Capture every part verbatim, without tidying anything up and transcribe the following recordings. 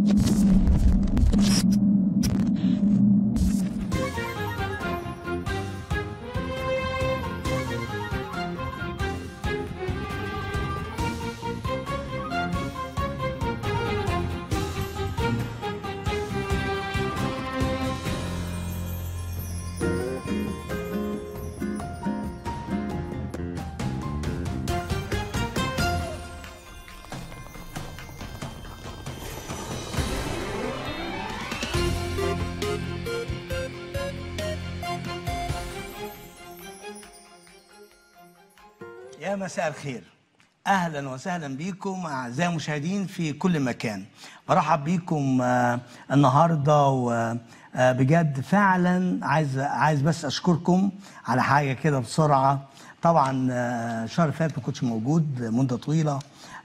يا مساء الخير، اهلا وسهلا بكم اعزائي المشاهدين في كل مكان. برحب بكم النهارده، وبجد فعلا عايز عايز بس اشكركم على حاجه كده بسرعه. طبعا الشهر اللي فات ما كنتش موجود مده طويله،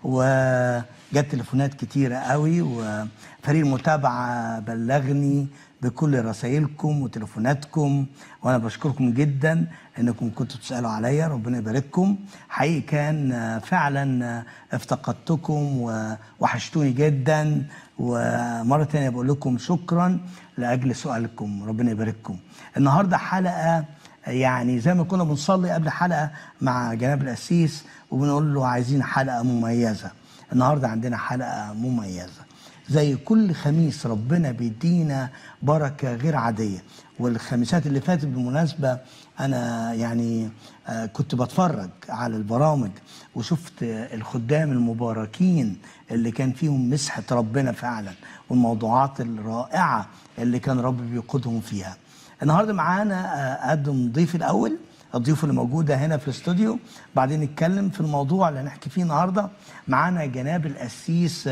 وجت تليفونات كتيره قوي، وفريق المتابعه بلغني بكل رسائلكم وتليفوناتكم، وانا بشكركم جدا انكم كنتوا تسالوا عليا. ربنا يبارككم. حقيقي كان فعلا افتقدتكم ووحشتوني جدا، ومره ثانيه بقول لكم شكرا لاجل سؤالكم. ربنا يبارككم. النهارده حلقه يعني زي ما كنا بنصلي قبل حلقه مع جناب القسيس وبنقول له عايزين حلقه مميزه. النهارده عندنا حلقه مميزه زي كل خميس. ربنا بيدينا بركة غير عادية. والخميسات اللي فاتت بالمناسبة أنا يعني كنت بتفرج على البرامج وشفت الخدام المباركين اللي كان فيهم مسحة ربنا فعلا، والموضوعات الرائعة اللي كان رب بيقودهم فيها. النهاردة معانا أقدم ضيف الأول، الضيوف اللي موجودة هنا في الاستوديو، بعدين نتكلم في الموضوع اللي هنحكي فيه النهارده. معانا جناب القسيس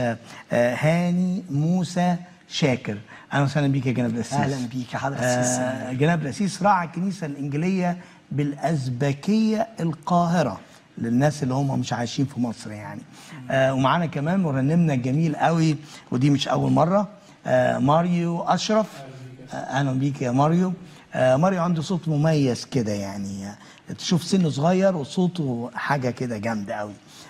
هاني موسى شاكر. اهلا وسهلا بيك يا جناب القسيس. اهلا بيك يا حضرة القسيس. جناب القسيس راعي الكنيسة الإنجيلية بالأزبكية القاهرة للناس اللي هم مش عايشين في مصر يعني. آه ومعانا كمان مرنمنا الجميل قوي، ودي مش أول مرة، آه ماريو أشرف. آه أهلا بيك يا ماريو. آه ماريو عنده صوت مميز كده يعني، تشوف سنه صغير وصوته حاجه كده جامده قوي.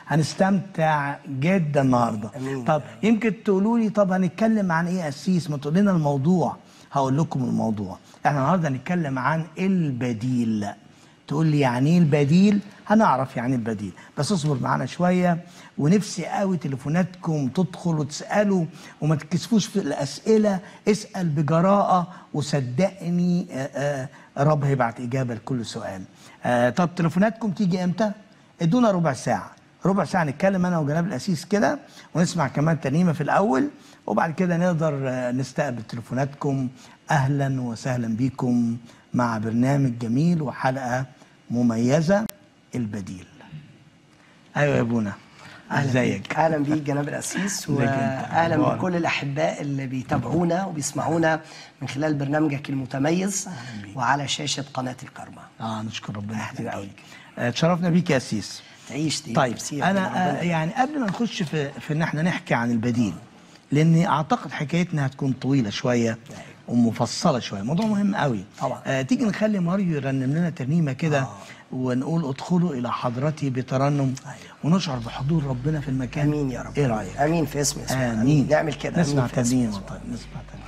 هنستمتع جدا النهارده. طب يمكن تقولوا لي طب هنتكلم عن ايه يا قسيس؟ ما تقول لنا الموضوع. هقول لكم الموضوع. احنا النهارده هنتكلم عن البديل. تقول لي يعني ايه البديل؟ هنعرف يعني البديل، بس اصبر معانا شويه. ونفسي قوي تليفوناتكم تدخل وتسالوا، وما تتكسفوش في الاسئله. اسال بجراءه وصدقني رب هيبعت اجابه لكل سؤال. طب تليفوناتكم تيجي امتى؟ ادونا ربع ساعه، ربع ساعه نتكلم انا وجناب القسيس كده، ونسمع كمان ترنيمه في الاول، وبعد كده نقدر نستقبل تليفوناتكم. اهلا وسهلا بيكم مع برنامج جميل وحلقه مميزه، البديل. ايوه يا ابونا، ازيك؟ اهلا بيك جناب القسيس، واهلا بكل الاحباء اللي بيتابعونا وبيسمعونا من خلال برنامجك المتميز وعلى شاشه قناه الكرمة. اه نشكر ربنا كتير قوي. اتشرفنا بيك يا قسيس. تعيش دي. طيب انا آه يعني قبل ما نخش في في ان احنا نحكي عن البديل، لاني اعتقد حكايتنا هتكون طويله شويه ومفصله شويه، موضوع مهم قوي طبعا. آه تيجي نخلي ماريو يرنم لنا ترنيمه كده آه. ونقول ادخلوا الى حضرتي بترنم. أيوة. ونشعر بحضور ربنا في المكان. امين يا رب. ايه رايك؟ امين في اسم يسوع. امين, آمين. نعمل كده. نسمع ترنيمه. طيب نسمع ترنيمه.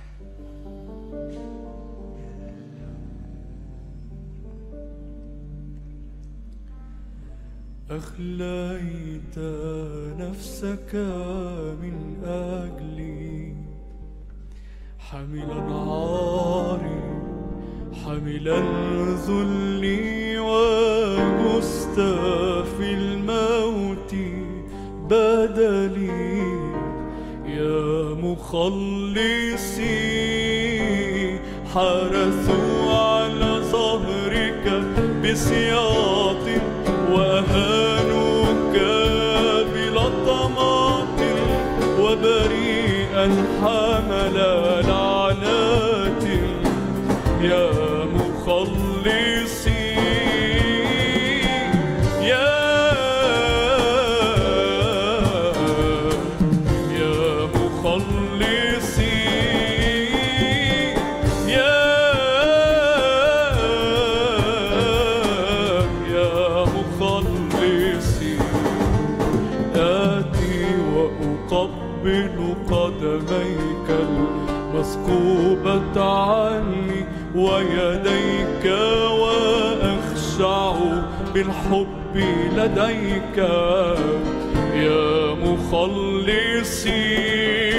أخليت نفسك من أجلي، حاملا عاري حاملا ذلي، وجزت في الموت بدلي يا مخلصي. حرثوا على ظهرك بسياط وأهانوك بلطمات، وبريئا حمل لعنات يا مخلصي. يا يا مخلصي. يا يا مخلصي. آتي وأقبل قدميك دميك المثقوبة عني ويديك وأخشع بالحب لديك يا مخلصي.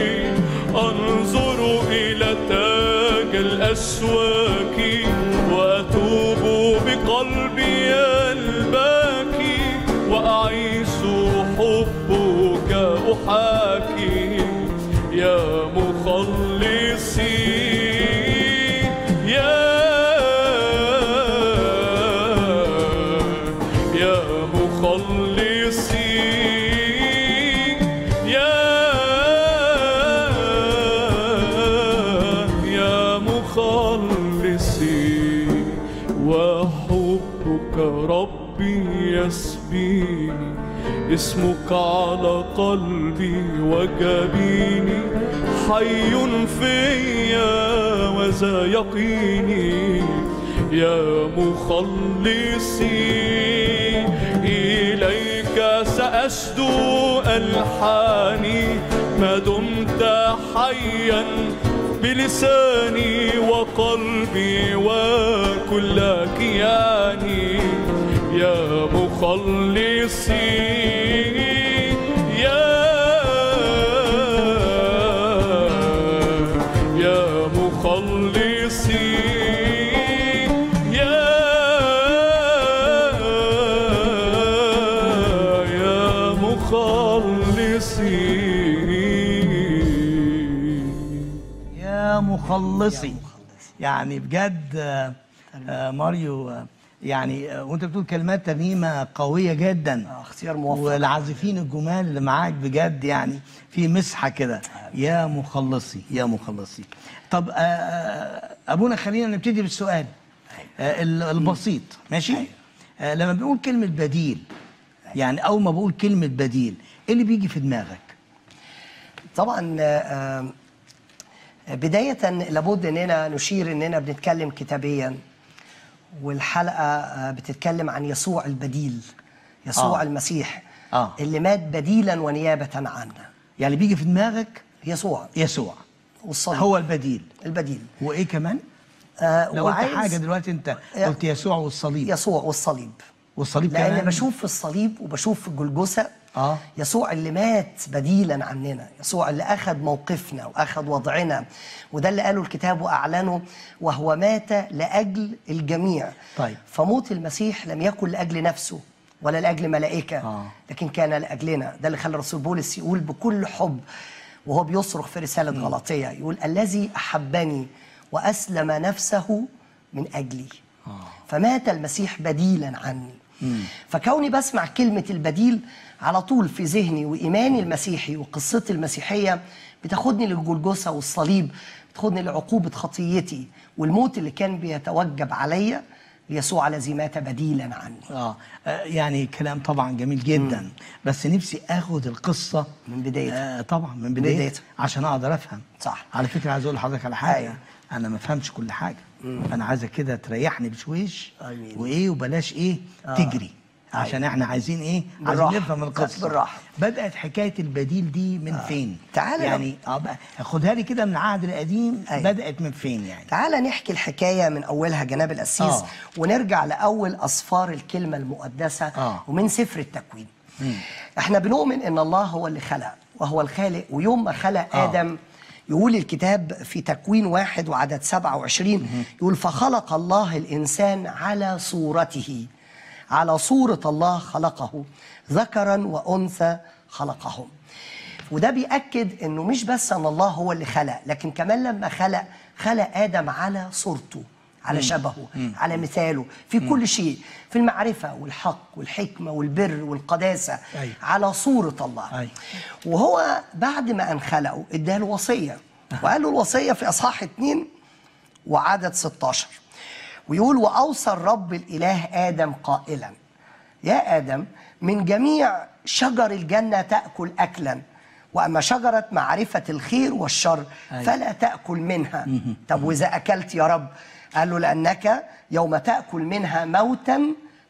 أنظر إلى تاج الأشواك وأتوب بقلبي الباكي وأعيش حبك أحاكي يا مخلصي. يا يا مخلصي يا يا مخلصي. وحبك ربي يسبيني اسمك على قلبي وجبيني حي فيا وذا يقيني يا مخلصي. إليك سأشدو ألحاني ما دمت حيا بلساني وقلبي وكل كياني يا مخلصي. يا يا مخلصي يا يا مخلصي يا مخلصي. يعني بجد آه، آه، ماريو آه، يعني آه، وانت بتقول كلمات ترنيمه قويه جدا. آه، اختيار موفق. والعازفين الجمال اللي معاك بجد يعني في مسحه كده. يا مخلصي يا مخلصي. طب آه، آه، ابونا خلينا نبتدي بالسؤال آه، ال- البسيط ماشي. آه، لما بنقول كلمه بديل يعني اول ما بقول كلمه بديل ايه اللي بيجي في دماغك؟ طبعا آه، بداية لابد اننا نشير اننا بنتكلم كتابيا، والحلقة آه، بتتكلم عن يسوع البديل، يسوع آه. المسيح آه. اللي مات بديلا ونيابة عنا. يعني بيجي في دماغك يسوع يسوع والصليب هو البديل. البديل. وايه كمان؟ آه لو قلت وعايز- حاجه دلوقتي انت يا- قلت يسوع والصليب. يسوع والصليب. والصليب لأن كمان بشوف في الصليب وبشوف في الجلجثة اه يسوع اللي مات بديلا عننا، يسوع اللي أخذ موقفنا وأخذ وضعنا، وده اللي قاله الكتاب وأعلنه وهو مات لأجل الجميع. طيب. فموت المسيح لم يكن لأجل نفسه ولا لأجل ملائكة آه. لكن كان لأجلنا. ده اللي خلى الرسول بولس يقول بكل حب وهو بيصرخ في رسالة غلاطية، يقول الذي أحبني وأسلم نفسه من أجلي. آه. فمات المسيح بديلا عني. فكوني بسمع كلمة البديل على طول في ذهني وإيماني المسيحي وقصتي المسيحية بتاخدني للجلجثة والصليب، بتاخدني لعقوبة خطيتي والموت اللي كان بيتوجب عليا ليسوع الذي مات بديلا عني. اه آه، يعني كلام طبعا جميل جدا. مم. بس نفسي اخد القصه من بدايتها. آه طبعا من بدايتها بدايتها. عشان اقدر افهم. صح. على فكره عايز اقول لحضرتك على حاجه. أيوة. انا ما فهمش كل حاجه. مم. انا عايزك كده تريحني بشويش. آمين. وايه وبلاش ايه آه. تجري عشان احنا عايزين ايه بالراحة. عايزين نفهم القصه بالراحة. بدات حكايه البديل دي من آه. فين؟ تعالى يعني اه بقى- خدها لي كده من العهد القديم. أيوة. بدات من فين يعني؟ تعالى نحكي الحكاية من أولها جناب القسيس. آه. ونرجع لأول أصفار الكلمة المقدسة. آه. ومن سفر التكوين. مم. احنا بنؤمن ان الله هو اللي خلق وهو الخالق، ويوم ما خلق آه. آدم يقول الكتاب في تكوين واحد وعدد سبعة وعشرين يقول فخلق الله الإنسان على صورته، على صورة الله خلقه ذكرا وأنثى خلقهم. وده بيأكد انه مش بس ان الله هو اللي خلق، لكن كمان لما خلق خلق آدم على صورته، على شبهه، على مثاله في كل شيء، في المعرفة والحق والحكمة والبر والقداسة. أيوة. على صورة الله. أيوة. وهو بعد ما أن خلقه اداله وصية، وقال له الوصية في أصحاح اتنين وعدد ستاشر ويقول وأوصى الرب الإله آدم قائلا يا آدم من جميع شجر الجنة تأكل أكلا، وأما شجرة معرفة الخير والشر أيوة. فلا تأكل منها. طب وإذا أكلت يا رب؟ قال له لأنك يوم تأكل منها موتا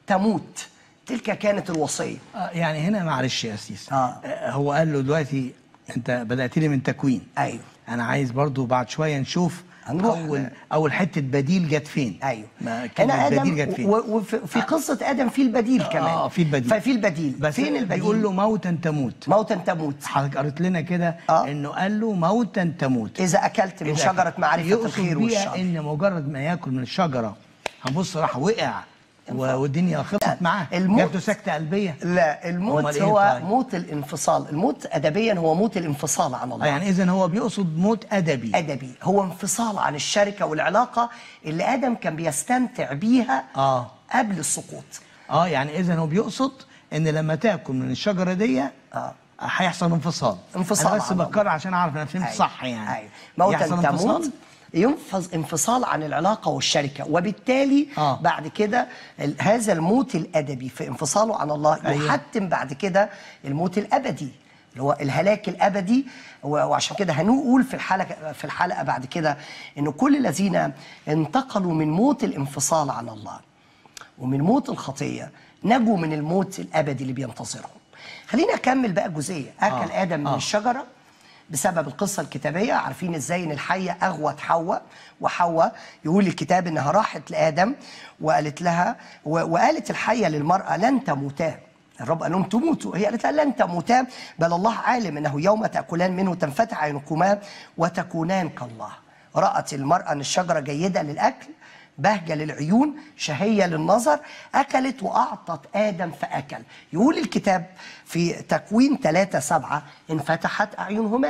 تموت. تلك كانت الوصية. آه يعني هنا معلش يا أسيس. آه. آه هو قال له دلوقتي انت بدات لي من تكوين. ايوه. انا عايز برضو بعد شويه نشوف هنروح اول ل- اول حته بديل جت فين. ايوه. ما كلمة هنا بديل ادم جت فين. و- وفي في قصه ادم في البديل كمان. اه في البديل. ففي البديل بس فين البديل؟ بيقول له موتا تموت. موتا تموت. حضرتك قريت لنا كده آه. انه قال له موتا تموت اذا اكلت من إذا شجره معرفه يقصد الخير بيها والشر. ان مجرد ما ياكل من الشجره هنبص راح وقع و- والدنيا خلصت معاه. الموت- جات له سكته قلبيه. لا، الموت أمال إيه هو طيب؟ موت الانفصال. الموت ادبيا هو موت الانفصال عن الله. آه يعني اذا هو بيقصد موت ادبي. ادبي هو انفصال عن الشركه والعلاقه اللي ادم كان بيستمتع بيها اه قبل السقوط. اه يعني اذا هو بيقصد ان لما تاكل من الشجره دي اه هيحصل انفصال. انفصال انا بس عن بكرر عشان اعرف انا فهمت أيوة. صح يعني. أيوة. موتا يحصل تموت انفصال؟ ينفص انفصال عن العلاقه والشركه، وبالتالي آه. بعد كده ال- هذا الموت الادبي في انفصاله عن الله أيوة. يحتم بعد كده الموت الابدي اللي هو الهلاك الابدي. و- وعشان كده هنقول في الحلقه في الحلقه بعد كده انه كل الذين انتقلوا من موت الانفصال عن الله ومن موت الخطيه نجوا من الموت الابدي اللي بينتظرهم. خلينا اكمل بقى جزئيه. اكل آه. ادم من آه. الشجره بسبب القصة الكتابية. عارفين ازاي ان الحية اغوت حواء، وحواء يقول الكتاب انها راحت لآدم وقالت لها و- وقالت الحية للمرأة لن تموتا. الرب قال لهم تموتوا، هي قالت لها لن تموتا بل الله عالم انه يوم تأكلان منه تنفتح عينكما وتكونان كالله. رأت المرأة ان الشجرة جيدة للأكل، بهجة للعيون، شهية للنظر، أكلت وأعطت آدم فأكل. يقول الكتاب في تكوين ثلاثة سبعة انفتحت أعينهما،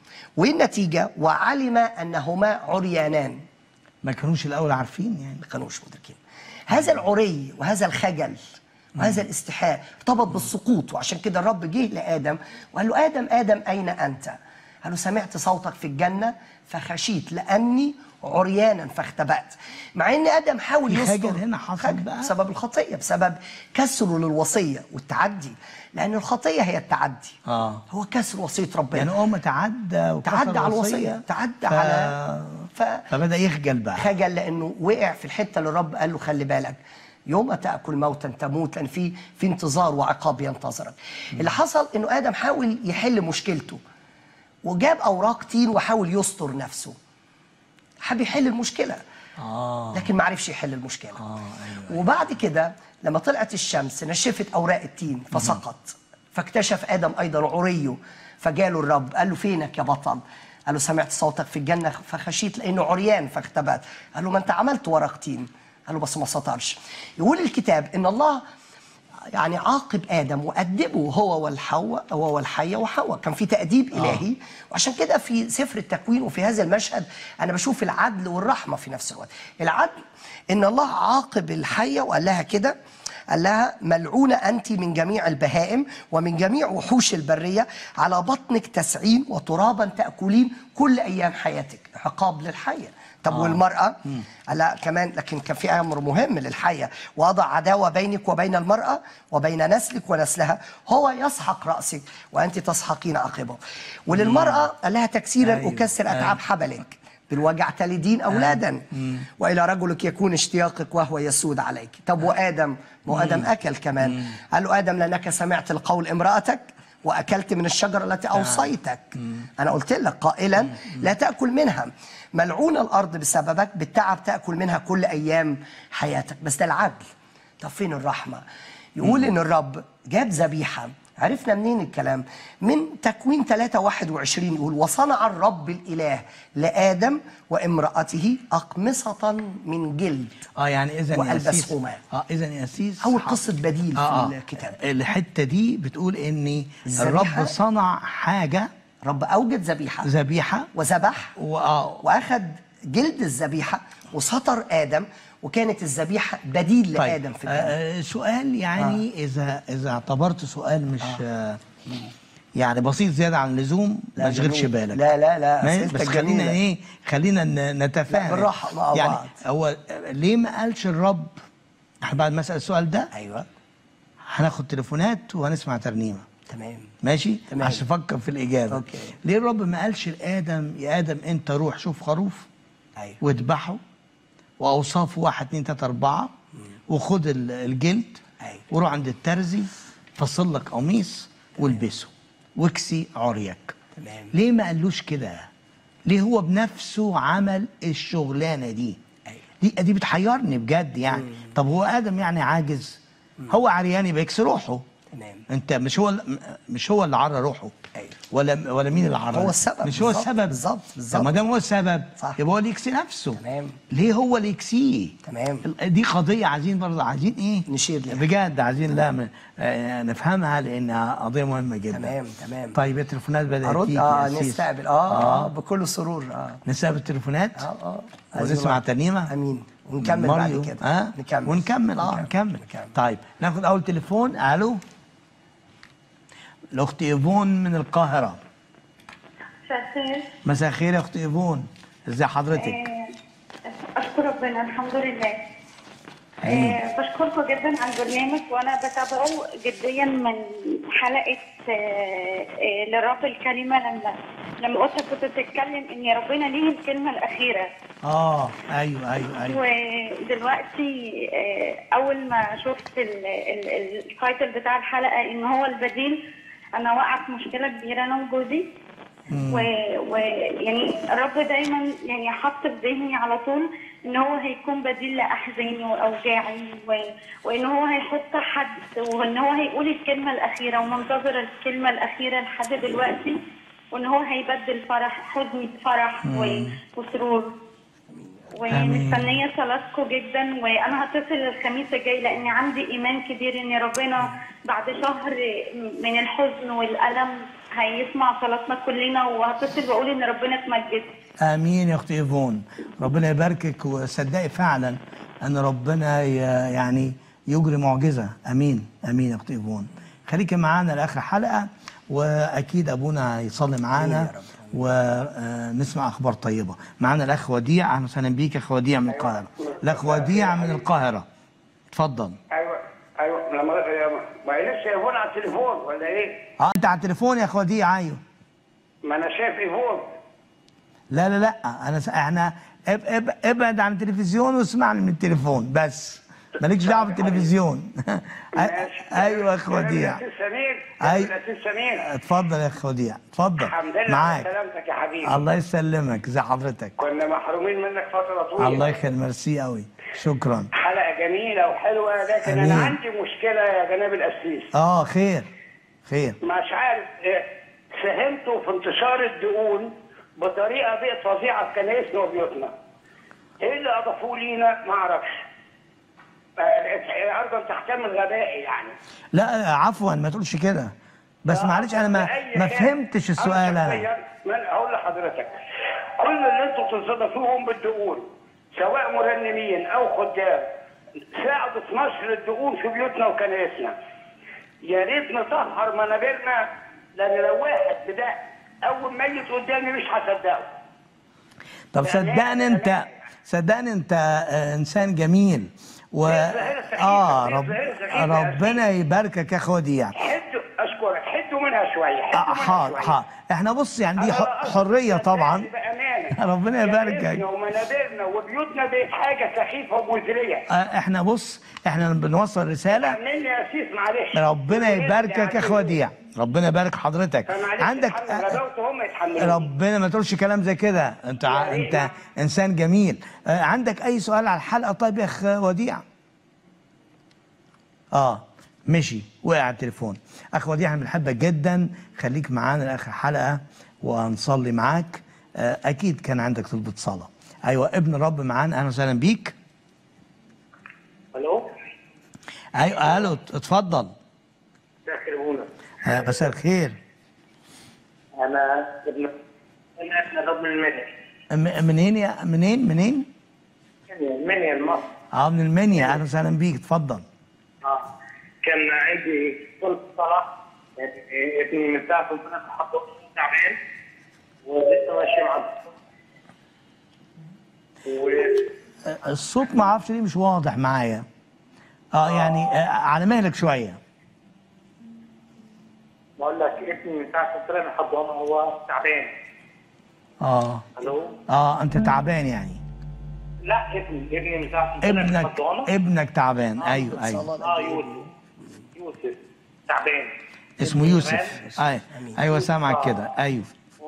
والنتيجة وعلم أنهما عريانان. ما كانوش الاول عارفين يعني. ما كانوش مدركين هذا العري وهذا الخجل وهذا الاستحاء ارتبط بالسقوط. وعشان كده الرب جه لآدم وقال له آدم آدم أين أنت؟ قال له سمعت صوتك في الجنة فخشيت لأني عريانا فاختبأت. مع ان ادم حاول في يستر خجل هنا حصل خجل بقى. بسبب الخطيه، بسبب كسره للوصيه والتعدي، لان الخطيه هي التعدي. آه. هو كسر وصيه ربنا. يعني هو تعدى وكسر تعدى على الوصية. الوصيه، تعدى ف... على ف... فبدا يخجل بقى. خجل لانه وقع في الحته اللي الرب قال له خلي بالك يوم تاكل موتا تموت، لان في في انتظار وعقاب ينتظرك. اللي حصل انه ادم حاول يحل مشكلته وجاب اوراق تين وحاول يستر نفسه. حب يحل المشكله آه. لكن ما عرفش يحل المشكله. آه. أيوة. وبعد كده لما طلعت الشمس نشفت اوراق التين فسقط. فاكتشف ادم ايضا عريه، فجاله الرب قال له فينك يا بطل؟ قال له سمعت صوتك في الجنه فخشيت لانه عريان فاختبأت. قال له ما انت عملت ورق تين. قال له بس ما سطرش. يقول الكتاب ان الله يعني عاقب ادم وادبه هو والحواء، هو والحيه وحواء. كان في تاديب الهي. وعشان كده في سفر التكوين وفي هذا المشهد انا بشوف العدل والرحمه في نفس الوقت. العدل ان الله عاقب الحيه وقال لها كده، قال لها ملعونه انت من جميع البهائم ومن جميع وحوش البريه، على بطنك تسعين وترابا تاكلين كل ايام حياتك. عقاب للحيه. طب آه. والمرأة؟ لا كمان، لكن كان في أمر مهم للحية، وأضع عداوة بينك وبين المرأة وبين نسلك ونسلها، هو يسحق رأسك وأنت تسحقين عقبه. وللمرأة قال لها تكسيرا أيوه. أكسر أتعاب أيوه. حبلك، بالوجع تلدين أولادا، أيوه. وإلى رجلك يكون اشتياقك وهو يسود عليك. طب وآدم؟ وآدم أكل كمان. مم. قال له آدم لأنك سمعت القول امرأتك وأكلت من الشجرة التي أوصيتك. مم. أنا قلت لك قائلا مم. لا تأكل منها، ملعون الأرض بسببك، بالتعب تأكل منها كل أيام حياتك. بس ده العدل. طب فين الرحمة؟ يقول مم. إن الرب جاب ذبيحة. عرفنا منين الكلام؟ من تكوين ثلاثة واحد وعشرين يقول وصنع الرب الإله لآدم وامرأته أقمصة من جلد. اه يعني إذا وألبسهما. اه إذا يا سيس أول قصة بديل آه في الكتاب. الحتة دي بتقول إن الرب صنع حاجة، رب أوجد ذبيحة ذبيحة وذبح وآه وأخذ جلد الذبيحة وسطر آدم، وكانت الذبيحة بديل طيب. لآدم في الجنة. آه سؤال يعني آه. إذا إذا اعتبرت سؤال مش آه. يعني بسيط زيادة عن اللزوم ما تشغلش بالك. لا لا لا بس خلينا إيه خلينا نتفاهم بالراحة مع يعني بعض. هو ليه ما قالش الرب؟ احنا بعد ما أسأل السؤال ده أيوه هناخد تليفونات وهنسمع ترنيمة. تمام ماشي؟ تمام. عشان افكر في الاجابه. اوكي. ليه الرب ما قالش لادم يا ادم انت روح شوف خروف ايوه واذبحه واوصافه واحد اتنين تلاته اربعه وخد الجلد ايوه وروح عند الترزي فصل لك قميص والبسه واكسي عريك تمام. ليه ما قالوش كده؟ ليه هو بنفسه عمل الشغلانه دي؟ أيوة. دي دي بتحيرني بجد يعني. مم. طب هو ادم يعني عاجز؟ مم. هو عريان يبقى يكسي روحه. تمام. انت مش هو مش هو اللي عرى روحه. أيوة. ولا ولا مين اللي عرى؟ هو السبب. مش هو السبب. بالظبط بالظبط. طب ما دام هو السبب صح. يبقى هو اللي يكسي نفسه. تمام. ليه هو اللي يكسيه؟ تمام. دي قضيه عايزين برضه عايزين ايه؟ نشير لها بجد عايزين لا آه نفهمها لانها قضيه مهمه جدا. تمام تمام. طيب التليفونات بدات ارد تيجي. اه نستقبل اه, آه بكل سرور. اه نستقبل التليفونات. اه اه ونسمع ترنيمه. امين. ونكمل بعد كده. اه نكمل ونكمل اه نكمل, نكمل. طيب ناخد اول تليفون. الو، الاخت ايفون من القاهره. مساء الخير. مساء الخير يا اخت ايفون، ازي حضرتك؟ آه، اشكر ربنا الحمد لله. آه بشكركم جدا على البرنامج، وانا بتابعه جديا من حلقه آه آه للرب الكلمه، لما لما قلت كنت بتتكلم ان ربنا ليه الكلمه الاخيره. اه ايوه ايوه ايوه. ودلوقتي آه اول ما شفت التايتل بتاع الحلقه ان هو البديل، انا واقعه في مشكله كبيره انا وجوزي، ويعني الرب دايما يعني حط في ذهني على طول ان هو هيكون بديل لاحزاني واوجاعي، وان هو هيحط حد، وان هو هيقول الكلمه الاخيره، ومنتظر الكلمه الاخيره لحد دلوقتي، وان هو هيبدل فرح حزني بفرح وسرور. ومستنيه صلاتكم جدا، وانا هتصل الخميس الجاي لان عندي ايمان كبير ان ربنا بعد شهر من الحزن والالم هيسمع صلاتنا كلنا، وهتصل واقول ان ربنا اتمجد. امين يا اختي ايفون، ربنا يباركك، وصدقي فعلا ان ربنا يعني يجري معجزه. امين امين يا اختي ايفون. خليكي معانا لاخر حلقه، واكيد ابونا هيصلي معانا ونسمع اخبار طيبه. معانا الاخ وديع. اهلا وسهلا بيك يا اخ وديع من القاهره. الاخ وديع من القاهره، اتفضل. ايوه ايوه. لما ما لسه ايفون على التليفون ولا ايه؟ اه انت على التليفون يا اخ وديع. ايوه ما انا شايف ايفون. لا لا لا انا س... احنا اب... اب... ابعد عن التلفزيون واسمعني من التليفون بس، مالكش دعوه بالتلفزيون. ايوه يا اخ وديع. ايوه اتفضل يا اخ وديع، اتفضل. الحمد لله معاك. سلامتك يا حبيبي. الله يسلمك، ازي حضرتك؟ كنا محرومين منك فتره طويله. الله يخليك، ميرسي قوي، شكرا. حلقه جميله وحلوه، لكن أمين. انا عندي مشكله يا جناب القسيس. اه خير خير. مش عارف ساهمتوا في انتشار الدقون بطريقه بقت فظيعه في كنايسنا وبيوتنا. ايه اللي اضافوه لينا ما اعرفش. ارجو تحتمل غبائي يعني. لا عفوا ما تقولش كده، بس معلش انا ما ما فهمتش السؤال. انا هقول لحضرتك، كل اللي انتوا بتستضيفوهم بالدقون سواء مرنمين او خدام ساعدوا في نشر الدقون في بيوتنا وكنايسنا. يا ريت نطهر منابرنا، لان لو واحد ده اول ما يجي قدامي مش هصدقه. طب صدقني انت، صدقني انت انسان جميل و اه رب... ربنا يباركك يا اخ وديع. حدوا اشكرك، حدوا منها شويه. حدوا حاضر حاضر. احنا بص يعني دي حريه طبعا. ربنا يباركك. ومنابرنا وبيوتنا بقت حاجه سخيفه ومزريه. احنا بص احنا بنوصل رساله. مني يا سيس معلش. ربنا يباركك يا اخ وديع، ربنا يبارك حضرتك. عندك ربنا ما تقولش كلام زي كده، انت انت انسان جميل. عندك اي سؤال على الحلقه طيب يا اخ وديع؟ اه مشي وقع على التليفون. اخ وديع احنا بنحبك جدا، خليك معانا لاخر حلقه وهنصلي معاك. اكيد كان عندك طلبة صلاه. ايوه ابن الرب معانا، اهلا وسهلا بيك. الو. ايوه الو اتفضل. مساء الخير ابونا. آه مساء الخير. انا ابن انا ابن الرب من المنيا. منين يا منين منين؟ المنيا المصر. اه من المنيا، اهلا وسهلا بيك، اتفضل. اه كان عندي طلب صلاه، ابني من ساعه ربنا حطه تعبان ولسه ماشي مع و... الصوت ما اعرفش ليه مش واضح معايا. اه يعني آه على مهلك شويه. بقول لك ابني من ساعه ربنا حطه هو تعبان. اه الو. اه انت تعبان يعني؟ لا ابني ابني من ساعه ابنك ابنك تعبان. آه ايوه ايوه. اه يوسف يوسف تعبان. اسمه يوسف. ايوه ايوه سامعك كده. ايوه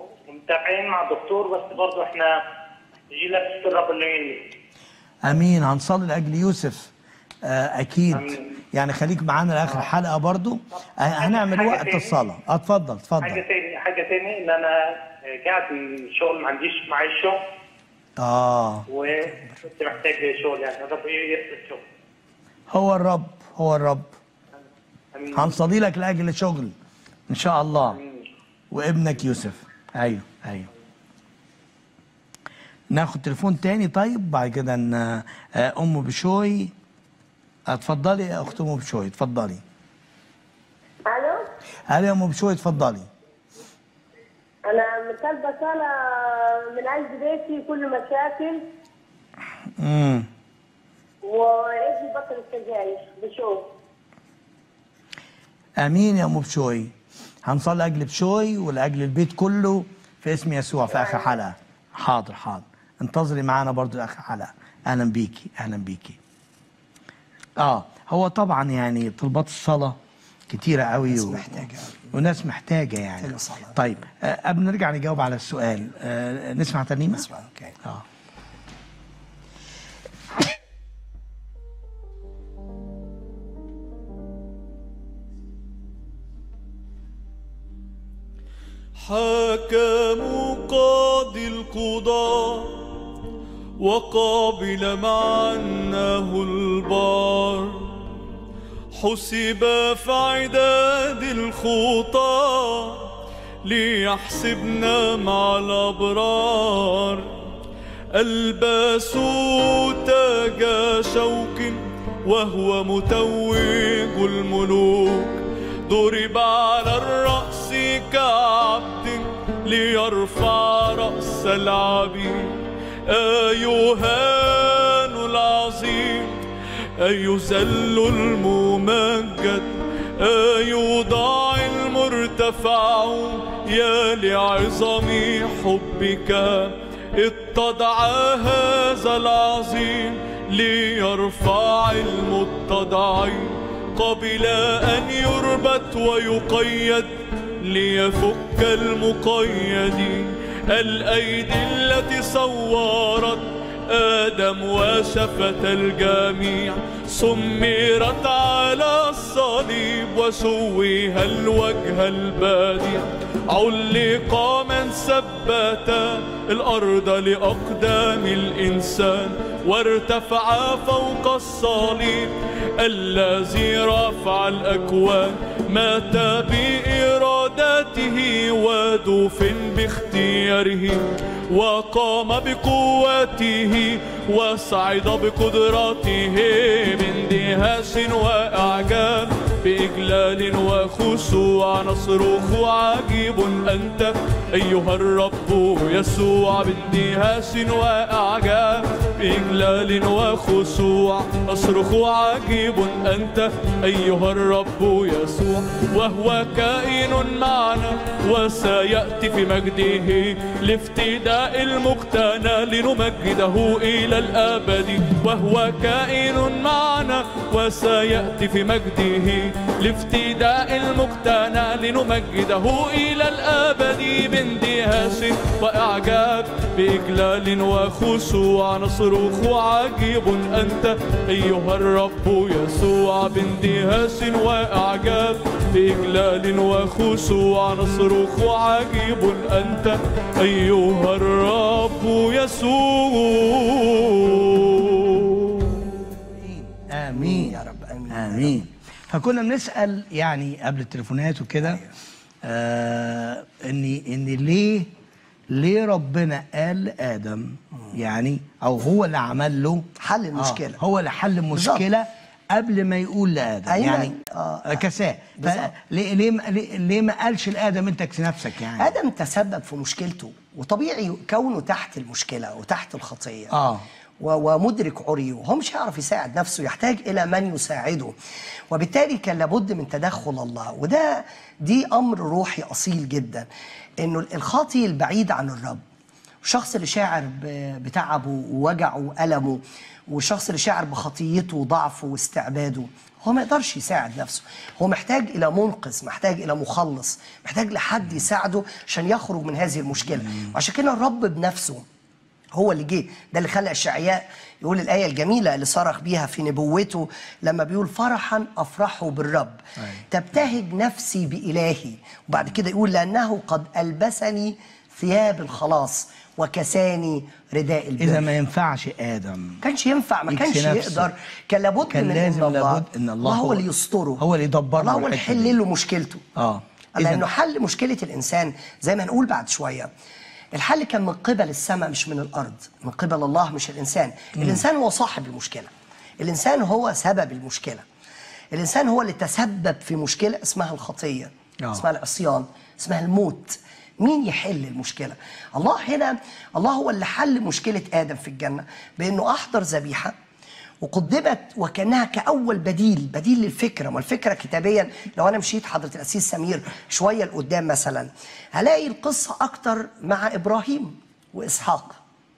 متابعين مع الدكتور، بس برضه احنا جينا في الرب الليل. امين. هنصلي لاجل يوسف آه اكيد. أمين. يعني خليك معانا لاخر الحلقه برضو. آه هنعمل حاجة وقت تاني. الصلاه. اتفضل اتفضل. حاجه تاني حاجه تاني ان انا قاعد من الشغل، ما عنديش معايا شغل، اه وكنت محتاج شغل. يعني الرب ايه يسر الشغل. هو الرب هو الرب. امين. هنصلي لك لاجل شغل ان شاء الله. امين. وابنك يوسف. ايوه ايوه. ناخد تليفون تاني طيب بعد كده ان آه، ام بشوي. اتفضلي يا اخت ام بشوي اتفضلي. الو، هلا يا ام بشوي اتفضلي. انا طالبه صلاه من عند بيتي، كل مشاكل امم وابني بطل السجاير بشوف. امين يا ام بشوي. هنصلي لاجل بشوي ولاجل البيت كله في اسم يسوع في اخر حلقه. حاضر حاضر. انتظري معانا برضو لاخر حلقه. اهلا بيكي اهلا بيكي. اه هو طبعا يعني طلبات الصلاه كتيره قوي ناس و... محتاجة. وناس محتاجه يعني. محتاجة صلاة. طيب آه قبل ما نرجع نجاوب على السؤال آه نسمع ترنيمه. اسمع اوكي. اه حكم قاضي القضاة وقابل معناه البار، حسب في عداد الخطى ليحسبنا مع الأبرار. ألبسوا تاج شوك وهو متوج الملوك، ضرب على الرأس كعبد ليرفع رأس العبيد. أيهان العظيم أيذل الممجد، أيضاع المرتفع يا لعظم حبك. اتضع هذا العظيم ليرفع المتضعين، قبل أن يربط ويقيد ليفك المقيدين. الأيدي التي صورت آدم وشفت الجميع سمرت على الصليب وسويها الوجه البديع. علق من ثبت الأرض لأقدام الإنسان، وارتفع فوق الصليب الذي رفع الأكوان. مات بإرادته ودفن باختياره، وقام بقوته وصعد بقدرته. من دهاش وإعجاب بإجلال وخشوع نصرخ عجيب أنت أيها الرب يسوع. باندهاش وإعجاب بإجلال وخشوع نصرخ عجيب أنت أيها الرب يسوع. وهو كائن معنا وسيأتي في مجده لافتداء المقتنى لنمجده إلى الأبد. وهو كائن معنا وسيأتي في مجده لافتداء المقتنى لنمجده إلى الأبد. باندهاش وإعجاب بإجلال وخشوع نصرخ عجيب أنت أيها الرب يسوع. باندهاش وإعجاب بإجلال وخشوع نصرخ عجيب أنت أيها الرب يسوع. امين يا رب امين. امين. فكنا بنسال يعني قبل التليفونات وكده آه ان ان ليه ليه ربنا قال لادم يعني او هو اللي عمل له حل المشكلة. آه هو اللي حل المشكله قبل ما يقول لادم. أيمن. يعني آه. كساه. ليه ليه ليه ليه ما قالش لادم انت اكس نفسك يعني؟ آدم تسبب في مشكلته، وطبيعي كونه تحت المشكلة وتحت الخطية اه و- ومدرك عريه، وهو مش هيعرف يساعد نفسه، يحتاج إلى من يساعده، وبالتالي كان لابد من تدخل الله. وده دي أمر روحي أصيل جدا، إنه الخاطي البعيد عن الرب الشخص اللي شاعر بتعبه ووجعه وألمه، والشخص اللي شاعر بخطيته وضعفه واستعباده، هو ما يقدرش يساعد نفسه، هو محتاج إلى منقذ، محتاج إلى مخلص، محتاج لحد يساعده عشان يخرج من هذه المشكلة. وعشان كده الرب بنفسه هو اللي جه، ده اللي خلى اشعياء يقول الآية الجميلة اللي صرخ بيها في نبوته لما بيقول فرحا أفرحوا بالرب تبتهج نفسي بإلهي، وبعد كده يقول لأنه قد ألبسني ثياب الخلاص وكساني رداء البر. إذا ما ينفعش آدم كانش ينفع، ما كانش يقدر، كان لابد كان من لازم إن الله لابد إن الله هو هو اللي يستره، هو اللي يدبر الله هو اللي يحل له مشكلته. اه لأنه حل مشكلة الإنسان زي ما هنقول بعد شوية، الحل كان من قبل السماء مش من الأرض، من قبل الله مش الإنسان. مم. الإنسان هو صاحب المشكلة، الإنسان هو سبب المشكلة، الإنسان هو اللي تسبب في مشكلة اسمها الخطية، أوه. اسمها العصيان، اسمها الموت. مين يحل المشكلة؟ الله. هنا الله هو اللي حل مشكلة آدم في الجنة بأنه أحضر ذبيحة وقدمت وكانها كأول بديل، بديل للفكرة. ما الفكرة كتابيا لو أنا مشيت حضرة الأسيس سمير شوية لقدام مثلا هلاقي القصة أكتر مع إبراهيم وإسحاق،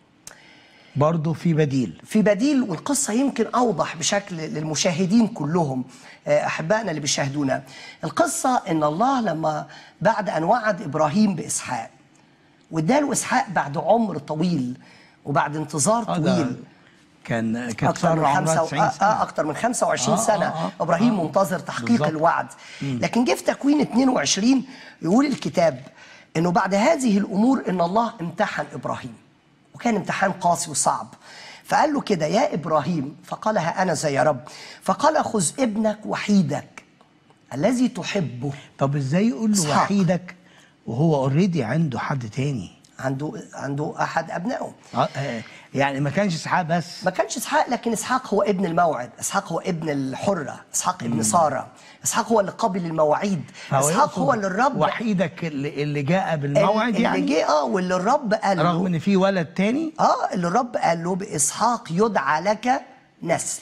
برضه في بديل في بديل والقصة يمكن أوضح بشكل للمشاهدين كلهم، أحبائنا اللي بيشاهدونا. القصة إن الله لما بعد أن وعد إبراهيم بإسحاق واداله إسحاق بعد عمر طويل وبعد انتظار طويل، كان كانت أكتر من خمسة سنة. آه أكتر من خمسة وعشرين آه سنة آه آه إبراهيم آه منتظر تحقيق بالزبط. الوعد. مم. لكن جه في تكوين اثنين وعشرين يقول الكتاب إنه بعد هذه الأمور إن الله امتحن إبراهيم، وكان امتحان قاسي وصعب. فقال له كده يا إبراهيم، فقال ها أنا ذا يا رب، فقال خذ ابنك وحيدك الذي تحبه. طب إزاي يقول له وحيدك وهو اوريدي عنده حد تاني؟ عنده عنده أحد أبنائه. آه يعني ما كانش إسحاق بس، ما كانش إسحاق، لكن إسحاق هو ابن الموعد، إسحاق هو ابن الحرة، إسحاق ابن سارة، إسحاق هو اللي قبل المواعيد، إسحاق هو اللي الرب وحيدك اللي, اللي جاء بالموعد، اللي يعني اللي جه اه واللي الرب قال له رغم ان في ولد تاني اه اللي الرب قال له بإسحاق يدعى لك نسل.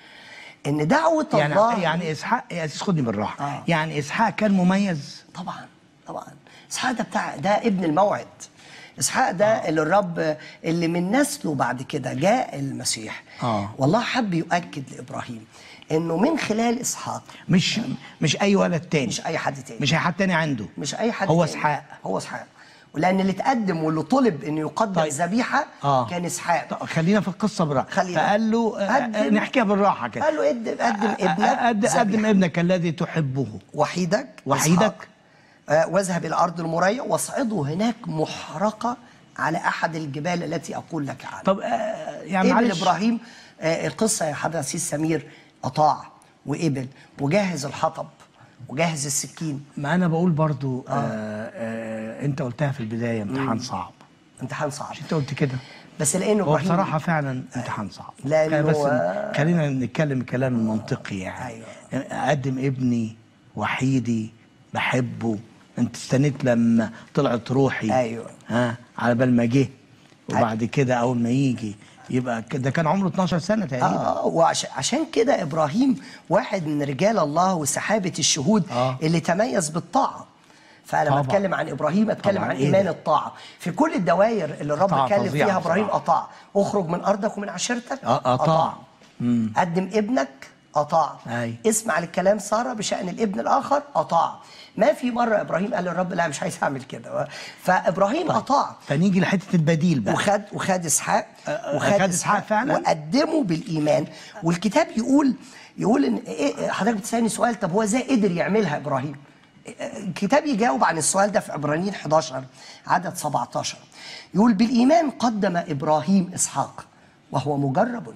ان دعوة يعني الله يعني إسحاق يا أسيس خدني بالراحة آه. يعني إسحاق كان مميز طبعا طبعا. إسحاق ده بتاع ده ابن الموعد، إسحاق ده آه. اللي الرب اللي من نسله بعد كده جاء المسيح. آه. والله حب يؤكد لإبراهيم إنه من خلال إسحاق، مش مش أي ولد تاني، مش أي حد تاني، مش أي حد تاني عنده، مش أي حد هو تاني. إسحاق، هو إسحاق. ولأن اللي اتقدم واللي طلب إنه يقدم طيب. ذبيحة آه. كان إسحاق. طيب خلينا في القصة براحة. خلينا. فقال له قدم، نحكيها بالراحة كده، قال له قدم قدم ابنك، قدم, قدم ابنك الذي تحبه وحيدك وحيدك آه واذهب إلى أرض المريا واصعده هناك محرقة على أحد الجبال التي أقول لك عنها. طب آه يعني ابن إبراهيم آه القصة يا حضرة السيس سمير أطاع وقبل وجهز الحطب وجهز السكين. ما أنا بقول برضو آه. آه آه أنت قلتها في البداية امتحان صعب، امتحان صعب، مش أنت قلت كده؟ بس لأنه هو بصراحة فعلا امتحان صعب، لأنه بس خلينا نتكلم الكلام المنطقي يعني. أيوة. أقدم ابني وحيدي بحبه، أنت استنيت لما طلعت روحي أيوة. ها على بال ما جه، وبعد كده أول ما يجي يبقى ده كان عمره اتناشر سنة تقريبا. اه وعشان كده ابراهيم واحد من رجال الله وسحابه الشهود آه. اللي تميز بالطاعه. فلما اتكلم عن ابراهيم اتكلم عن ايمان إيه الطاعه في كل الدوائر اللي الرب كلم فيها ابراهيم. اطاع. اخرج من ارضك ومن عشيرتك، اطاع, أطاع. قدم ابنك، اطاع. أي. اسمع للكلام ساره بشان الابن الاخر، اطاع. ما في مره ابراهيم قال للرب لا مش عايز اعمل كده، فابراهيم طيب. اطاع. فنيجي لحته البديل بقى، وخد وخد اسحاق وخد اسحاق فعلا وقدمه بالايمان. والكتاب يقول يقول ان ايه، حضرتك بتسالني سؤال طب هو ازاي قدر يعملها ابراهيم؟ الكتاب يجاوب عن السؤال ده في عبرانيين حداشر عدد سبعتاشر، يقول بالايمان قدم ابراهيم اسحاق وهو مجرب،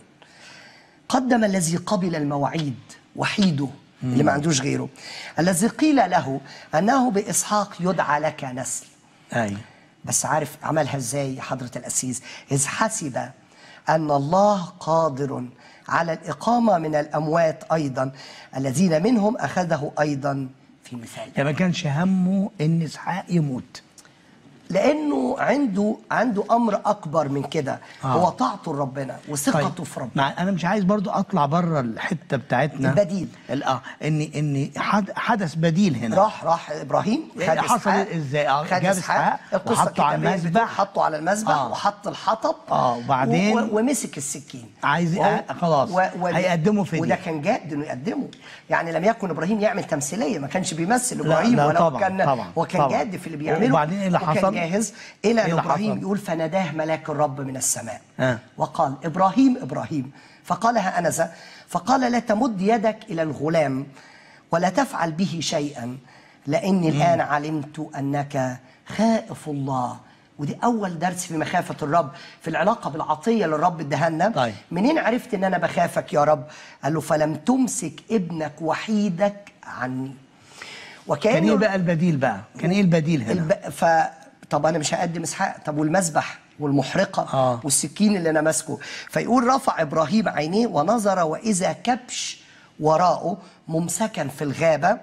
قدم الذي قبل المواعيد وحيده اللي ما عندوش غيره، الذي قيل له أنه بإسحاق يدعى لك نسل. أي. بس عارف عملها ازاي يا حضرة الأسيس؟ إذ حسب أن الله قادر على الإقامة من الأموات أيضا الذين منهم أخذه أيضا في مثال. يعني ما كانش همه إن إسحاق يموت، لانه عنده عنده امر اكبر من كده. آه. هو طاعته لربنا وثقته طيب. في ربنا. مع انا مش عايز برضو اطلع بره الحته بتاعتنا. البديل. اه ان ان حد حدث بديل هنا. راح راح ابراهيم خد حصل إسحاق، ازاي؟ اه خد جاب اسحاق اسحاق القصه وحطه على الكتابية بتقول المذبح. حطه على المذبح آه. وحط الحطب اه وبعدين و... ومسك السكين عايز وهو- آه خلاص و... و... هيقدمه فدية. وده كان جاد انه يقدمه. يعني لم يكن ابراهيم يعمل تمثيليه، ما كانش بيمثل ابراهيم لا ولا طبعاً كان طبعاً هو كان طبعاً. جاد في اللي بيعمله. وبعدين ايه اللي وكان حصل؟ جاهز الى إيه ان اللي ابراهيم حصل؟ يقول فناداه ملاك الرب من السماء آه. وقال ابراهيم ابراهيم، فقال ها انا ذا، فقال لا تمد يدك الى الغلام ولا تفعل به شيئا لاني الان علمت انك خائف الله. ودي اول درس في مخافه الرب، في العلاقه بالعطيه اللي الرب اداها لنا. طيب. منين عرفت ان انا بخافك يا رب؟ قال له فلم تمسك ابنك وحيدك عني. وكأنه كان ايه بقى البديل بقى؟ كان ايه البديل هنا؟ الب... ف طب انا مش هقدم اسحاق، طب والمذبح والمحرقه آه. والسكين اللي انا ماسكه. فيقول رفع ابراهيم عينيه ونظر واذا كبش وراءه ممسكا في الغابه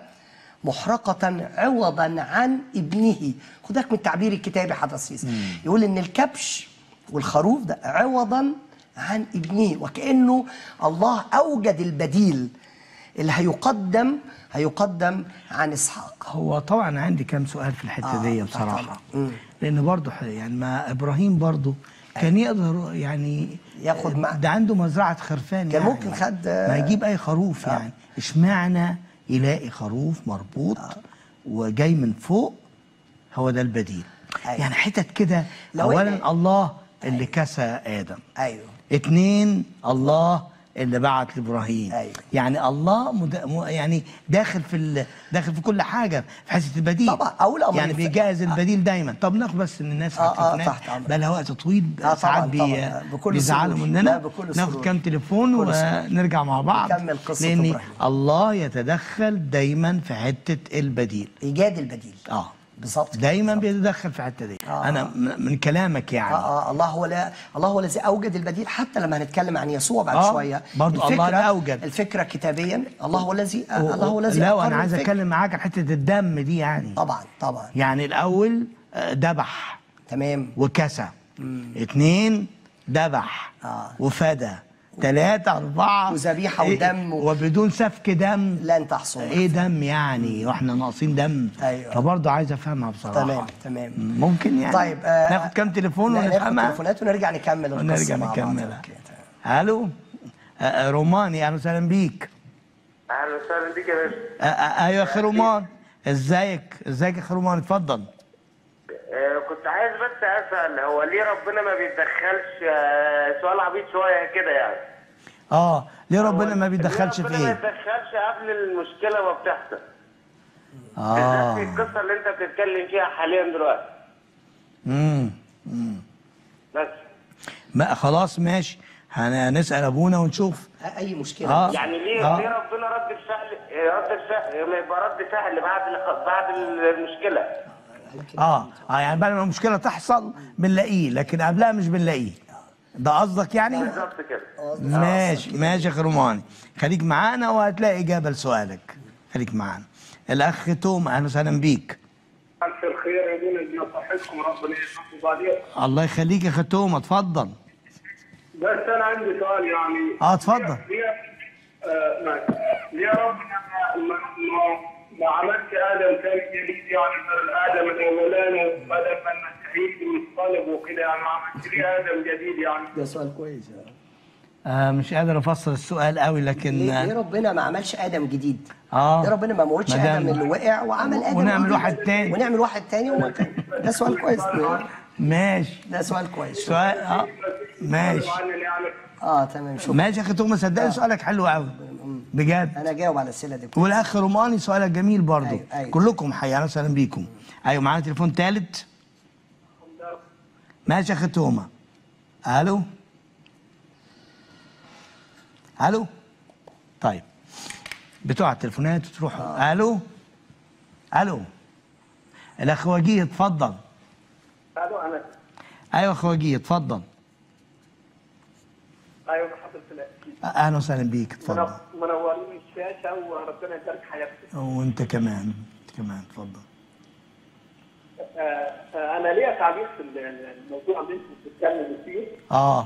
محرقه عوضا عن ابنه. خدك من التعبير الكتابي حدثيس، يقول ان الكبش والخروف ده عوضا عن ابنه، وكانه الله اوجد البديل اللي هيقدم هيقدم عن اسحاق. هو طبعا عندي كام سؤال في الحته آه دي بصراحه. لان برضه يعني ما ابراهيم برضه كان يقدر يعني ياخد مع ده عنده مزرعه خرفان، كان يعني ممكن خد ما يجيب اي خروف. آه. يعني اشمعنى يلاقي خروف مربوط آه. وجاي من فوق؟ هو ده البديل. أيوة. يعني حتت كده. اولا إيه؟ الله اللي أيوة. كسى ادم. ايوه. اتنين الله اللي بعت لابراهيم. أيوة. يعني الله مد... م... يعني داخل في ال... داخل في كل حاجه في حته البديل. طبعا اول امر يعني بيجهز البديل دايما. طب ناخد بس من الناس اه اه تحت بقى لها وقت طويل. آه ساعات بي... بيزعلوا مننا. ناخد كام تليفون ونرجع مع بعض. نكمل قصه لان إبراهيم. الله يتدخل دايما في حته البديل، ايجاد البديل. اه بالظبط دايما بيتدخل في الحته دي. آه. انا من كلامك يعني اه اه الله هو لا الله هو الذي اوجد البديل. حتى لما هنتكلم عن يسوع بعد آه. شويه برضه الله اللي اوجد الفكره كتابيا. الله هو الذي الله هو الذي لا وانا عايز اتكلم معاك عن حته الدم دي. يعني طبعا طبعا يعني الاول ذبح تمام وكسى، اتنين ذبح آه. وفدى، ثلاثة أربعة وذبيحة إيه ودم و... وبدون سفك دم لن تحصل. إيه دم يعني واحنا ناقصين دم؟ أيوة. فبرضه عايز أفهمها بصراحة. تمام تمام ممكن يعني. طيب آه ناخد كام تليفون ونفهمها؟ ناخد تليفونات ونرجع نكمل القصة ونرجع مع بعض. نكملها. ألو آه روماني، أهلا وسهلا بيك. اهلا وسهلا بيك يا باشا. آه آه أيوة يا أخي رومان، إزيك؟ إزيك يا أخي رومان؟ اتفضل. آه كنت عايز بس اسال، هو ليه ربنا ما بيتدخلش؟ آه سؤال عبيط شويه كده يعني. اه ليه ربنا ما بيتدخلش في ليه ربنا ما ايه؟ بيتدخلش قبل المشكله ما بتحصل؟ اه في القصه اللي انت بتتكلم فيها حاليا دلوقتي. امم امم بس ما خلاص ماشي، هنسال ابونا ونشوف. اي مشكله. آه. يعني ليه آه. ليه ربنا رد الفعل رد الفعل ما يبقى رد فعل بعد بعد المشكله؟ اه اه يعني بعد ما المشكله تحصل بنلاقيه، لكن قبلها مش بنلاقيه. ده قصدك يعني؟ بالظبط كده. ماشي ماشي يا اخي روماني، خليك معانا وهتلاقي اجابه لسؤالك. خليك معانا. الاخ توم، اهلا وسهلا بيك. ألف الخير يا ابونا، بنصحتكم ربنا يحفظ عليك. الله يخليك يا اخي توم، اتفضل. بس أنا عندي سؤال يعني. اه اتفضل. ليه آه ماشي. ليه ربنا ما ما ما عملش آدم ثاني جديد يعني غير آدم الأولاني بدل ما المسيحيين والصلب وكده يعني ما عملش ليه آدم جديد يعني؟ ده سؤال كويس يعني. آه مش قادر افسر السؤال قوي لكن ليه, ليه ربنا ما عملش ادم جديد؟ اه ليه ربنا ما موتش ادم اللي وقع وعمل ادم ونعمل جديد؟ واحد تاني ونعمل واحد تاني وما كان. ده سؤال كويس. ماشي ده سؤال كويس. سؤال اه ماشي اه تمام. شكرا. ماشي يا اخي توم، صدقني آه. سؤالك حلو قوي بجد. انا جاوب على الاسئله دي. والاخ روماني سؤالك جميل برضه. أيوة. أيوة. كلكم حي، اهلا وسهلا بيكم. ايوه معانا تليفون ثالث. ماشي يا اخي توما. الو الو طيب بتوع التليفونات تروحوا. آه. الو الو الاخ وجيه اتفضل. الو انا ايوه اخ وجيه اتفضل. ايوه حضرتك الاكيد. اهلا وسهلا بيك اتفضل. منورين الشاشه وربنا يبارك حياتك. وانت كمان انت كمان اتفضل. آه، انا ليا تعليق في الموضوع اللي انت بتتكلم فيه. اه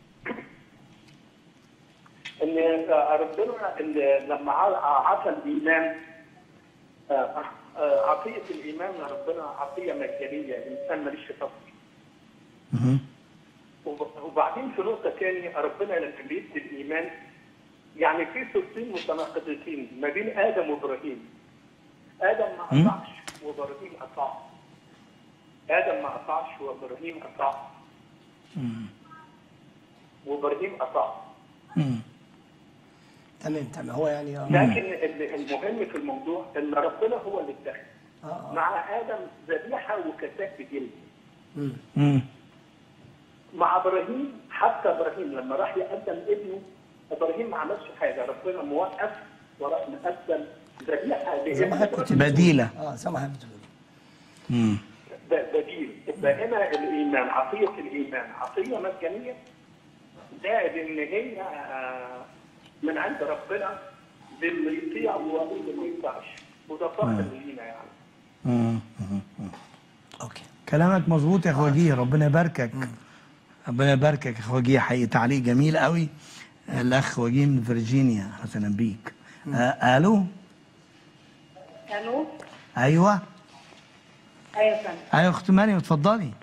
ان ربنا اللي لما عطى الايمان، آه، آه، عطيه الايمان ربنا عطيه مجانيه، الانسان ماليش تفصيل. مهم. وبعدين في نقطه ثانيه، ربنا لما بيدي الايمان يعني في صورتين متناقضتين ما بين ادم وابراهيم. ادم ما مم. اطاعش وابراهيم اطاع. ادم ما اطاعش وابراهيم اطاع. مم. وابراهيم اطاع. مم. تمام تمام. هو يعني آه. لكن المهم في الموضوع ان ربنا هو اللي اتخذ آه. مع ادم ذبيحه وكساك بجلد. مم. مم. مع ابراهيم، حتى ابراهيم لما راح يقدم ابنه، ابراهيم ما عملش حاجه، ربنا موقف وراح مقدم ذبيحه زي ما حضرتك كنت لابنه بتقول. بديلة. اه زي ما حضرتك بتقول. مم. بديل. يبقى هنا الايمان، عطيه الايمان عطيه مجانيه، زائد ان هي آه، من عند ربنا للي يطيع واللي ما يطيعش، وده فخر لينا يعني. مم. مم. مم. اوكي. كلامك مظبوط يا اخو وجيه، ربنا يباركك. ربنا يباركك يا اخو وجيه، حقيقي تعليق جميل قوي. الاخ وجيه من فيرجينيا، اهلا بيك. آه الو. الو. ايوه ايوه فندم. ايوه اخت مريم اتفضلي.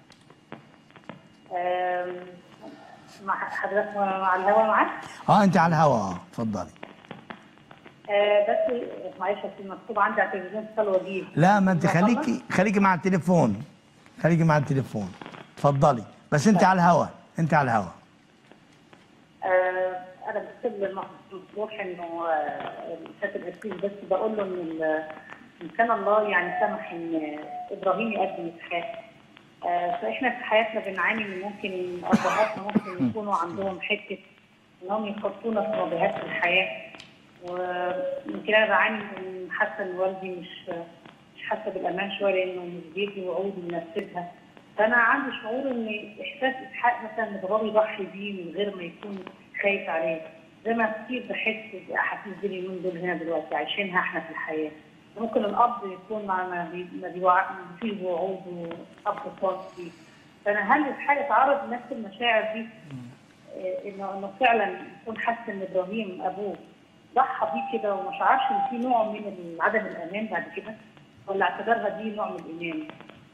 آم، مع حضرتك مع الهوا معاك؟ اه انت على الهوا، اه اتفضلي. آه بس معلش عشان مكتوب عندي على التلفزيون اتصال وجيه. لا ما انت خليكي خليكي مع التليفون، خليكي مع التليفون اتفضلي، بس انت على الهوا، انت على الهوا. آه انا بكتب للمفتوح انه الكاتب الاسيس، بس بقول له ان ال- ان كان الله يعني سمح ان ابراهيم يقدم اسحاق. آه فاحنا في حياتنا بنعاني من ممكن ابهاتنا ممكن يكونوا عندهم حته انهم يحطونا في مواجهات الحياه، ويمكن انا بعاني من حاسه ان والدي مش مش حاسه بالامان شويه لانه مش بيدي وعود وينفذها. فانا عندي شعور ان احساس اسحاق مثلا ان بابا يضحي بيه من غير ما يكون خايف عليه، زي ما كتير بحس باحاسيس دي اليومين دول هنا دلوقتي عايشينها احنا في الحياه. ممكن الاب يكون ما ما بي- ما بيوع- ما فيش وعود واب صادق. فانا هل اسحاق يتعرض لنفس المشاعر دي؟ إيه، انه انه فعلا يكون حاسس ان ابراهيم ابوه ضحى بيه كده وما شعرش ان في نوع من عدم الامان بعد كده، ولا اعتبرها دي نوع من الايمان؟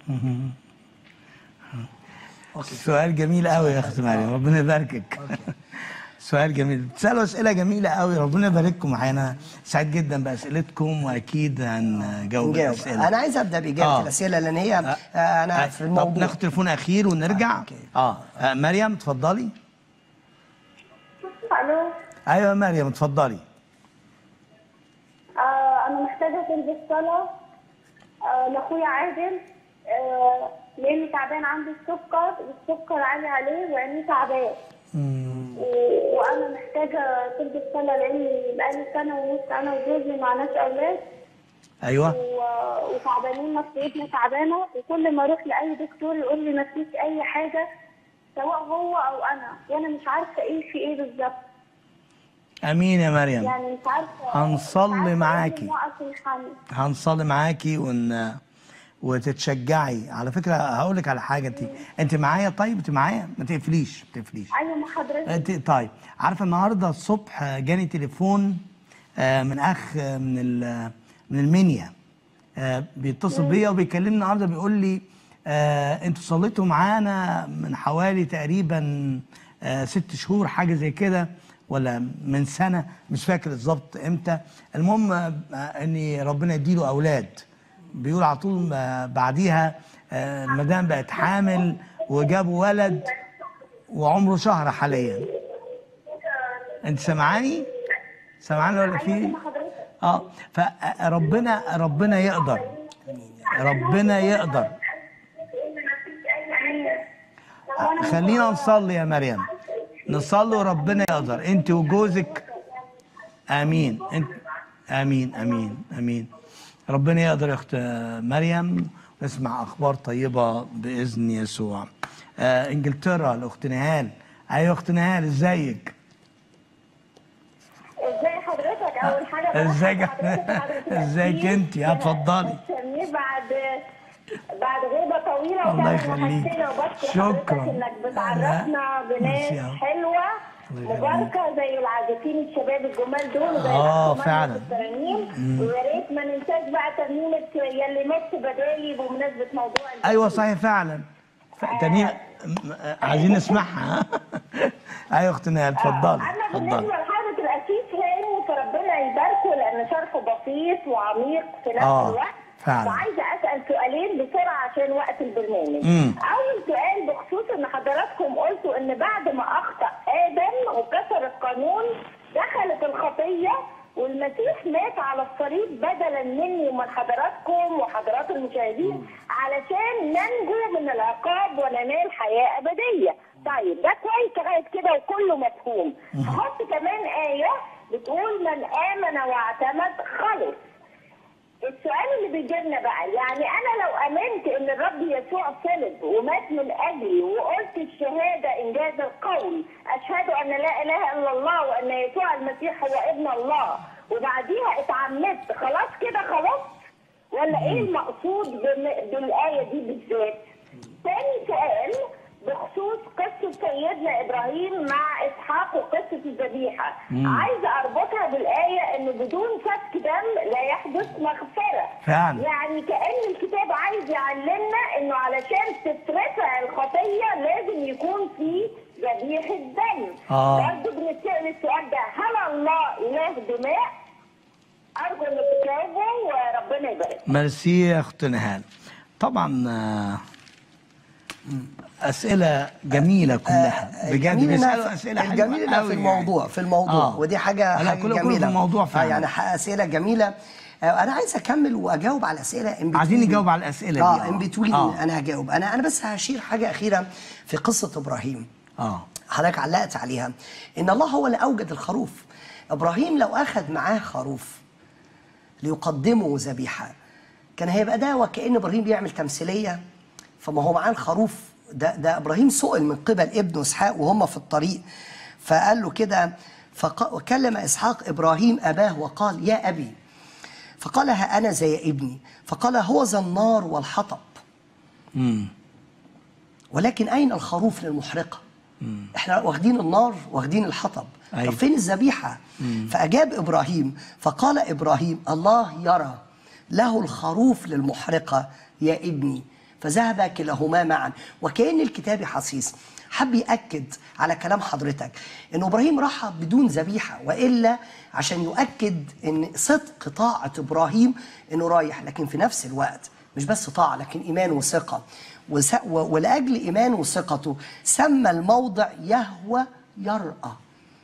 سؤال جميل قوي يا اخت مريم، ربنا يباركك. سؤال جميل، بتسالوا اسئله جميله قوي، ربنا يبارككم. انا سعيد جدا باسئلتكم واكيد هنجاوب نجاوب. الاسئله. انا عايز ابدا باجابه آه. الاسئله لان هي آه. آه انا آه، في طب الموضوع. ناخد تليفون اخير ونرجع. آه، أوكي. اه, آه. مريم اتفضلي. الو. ايوه يا مريم اتفضلي. آه انا محتاجه تلبس صلاه آه لاخويا عادل، آه لانه تعبان، عنده السكر والسكر عالي عليه وعينيه تعبان. و- وانا محتاجه تلبس صلاه لاني بقالي سنه ونص انا وجوزي معناش اولاد، ايوه و- وتعبانين، نفسيتنا تعبانه، وكل ما اروح لاي دكتور يقول لي ما فيش اي حاجه، سواء هو او انا، وانا مش عارفه ايه في ايه بالظبط. امين يا مريم. يعني مش عارفه. هنصلي مش عارفة إيه معاكي. اللي موقف الحمل. هنصلي معاكي ون... وتتشجعي. على فكره هقول لك على حاجه، انت انت معايا؟ طيب انت معايا، ما تقفليش ما تقفليش. ايوه مع حضرتك. انت طيب عارفه النهارده الصبح جاني تليفون آه، من اخ آه، من ال- من المنيا، آه، بيتصل بيا وبيكلمني النهارده بيقول لي آه، انتوا صليتوا معانا من حوالي تقريبا آه، ست شهور حاجه زي كده، ولا من سنه، مش فاكر بالظبط امتى. المهم آه، ان ربنا يديله اولاد. بيقول على طول آه، بعديها آه، المدام بقت حامل وجابوا ولد وعمره شهر حاليا. انت سامعاني؟ سامعاني ولا في؟ اه فربنا ربنا يقدر، ربنا يقدر. آه، خلينا نصلي يا مريم، نصلي وربنا يقدر. انت وجوزك امين. انت امين امين امين. ربنا يقدر يا اخت مريم، ونسمع اخبار طيبه باذن يسوع. آه انجلترا الاخت نهال. ايوه اخت نهال ازيك؟ ازاي حضرتك؟ اول حاجه ازيك حضرتك حضرتك ازيك انت؟ اتفضلي. بعد بعد غيبه طويله الله وكانت يخليك. محسنه، وبشكر شكراً. حضرتك انك بتعرفنا بناس ميرسي. حلوه الله مباركه زي العازفين الشباب الجمال دول وزي آه، الأخ فعلاً. مهند الترانيم. ويا ريت ما ننساش بقى ترنيمه يلي مت بدالي بمناسبه موضوع البديل. ايوه صحيح فعلا. ف- تاني م- عايزين نسمعها. ايوه اختي نهال اتفضلي اما بالنسبه اتفضلي. لحضره الاسيس هاني فربنا يباركه لان شرحه بسيط وعميق في نفس آه، الوقت. فعلا. وعايزه اسال سؤالين بسرعه عشان وقت البرنامج. مم. اول سؤال بخصوص ان حضراتكم قلتوا ان بعد ما اخطا ادم وكسر القانون دخلت الخطيه والمسيح مات على الصليب بدلا مني ومن حضراتكم وحضرات المشاهدين علشان ننجو من العقاب وننال حياه ابديه. طيب ده كويس لغايه كده وكله مفهوم. حط كمان ايه بتقول من امن واعتمد خلص. السؤال اللي بيجي لنا بقى يعني انا لو امنت ان الرب يسوع صلب ومات من اجلي وقلت الشهاده انجاز القول اشهد ان لا اله الا الله وان يسوع المسيح هو ابن الله وبعديها اتعمدت خلاص كده خلاص؟ ولا ايه المقصود بال- بالايه دي بالذات؟ تاني سؤال بخصوص قصه سيدنا ابراهيم مع اسحاق وقصه الذبيحه، عايزه اربطها بالايه ان بدون سفك دم لا يحدث مغفره. فعلا. يعني كأن الكتاب عايز يعلمنا انه علشان تترفع الخطيه لازم يكون في ذبيحه دم. آه. برضه بنسال السؤال ده هل الله اله دماء؟ ارجو انك تجاوبوا وربنا يبارك. ميرسي يا اخت نهال. طبعا آه، اسئله جميله كلها بجد. الجميل بيسالوا إنها- اسئله حلوه الجميل انها قوي في يعني. الموضوع في الموضوع آه. ودي حاجه لا، حاجه كله- كله جميله في الموضوع آه فعلا. يعني ح- اسئله جميله. آه انا عايز اكمل واجاوب على اسئله in عايزين between. نجاوب على الاسئله دي. اه ان بتوين آه. انا هجاوب. انا انا بس هشير حاجه اخيره في قصه ابراهيم. اه حضرتك علقت عليها ان الله هو اللي اوجد الخروف. ابراهيم لو اخذ معاه خروف ليقدمه ذبيحه كان هيبقى ده وكأن ابراهيم بيعمل تمثيليه. فما هو معاه الخروف ده ده ابراهيم سئل من قبل ابنه اسحاق وهم في الطريق فقال له كده فق- وكلم اسحاق ابراهيم اباه وقال يا ابي فقال ها انا زي ابني فقال هو ذا النار والحطب امم ولكن اين الخروف للمحرقه؟ احنا واخدين النار واخدين الحطب. أيوة. طب فين الذبيحه؟ فاجاب ابراهيم فقال ابراهيم الله يرى له الخروف للمحرقه يا ابني فذهبا كلاهما معا. وكأن الكتاب حسيس حب يأكد على كلام حضرتك ان ابراهيم راح بدون ذبيحه والا عشان يؤكد ان صدق طاعه ابراهيم انه رايح. لكن في نفس الوقت مش بس طاعه لكن ايمان وثقه وس- و- ولاجل ايمانه وثقته سمى الموضع يهوى يرأى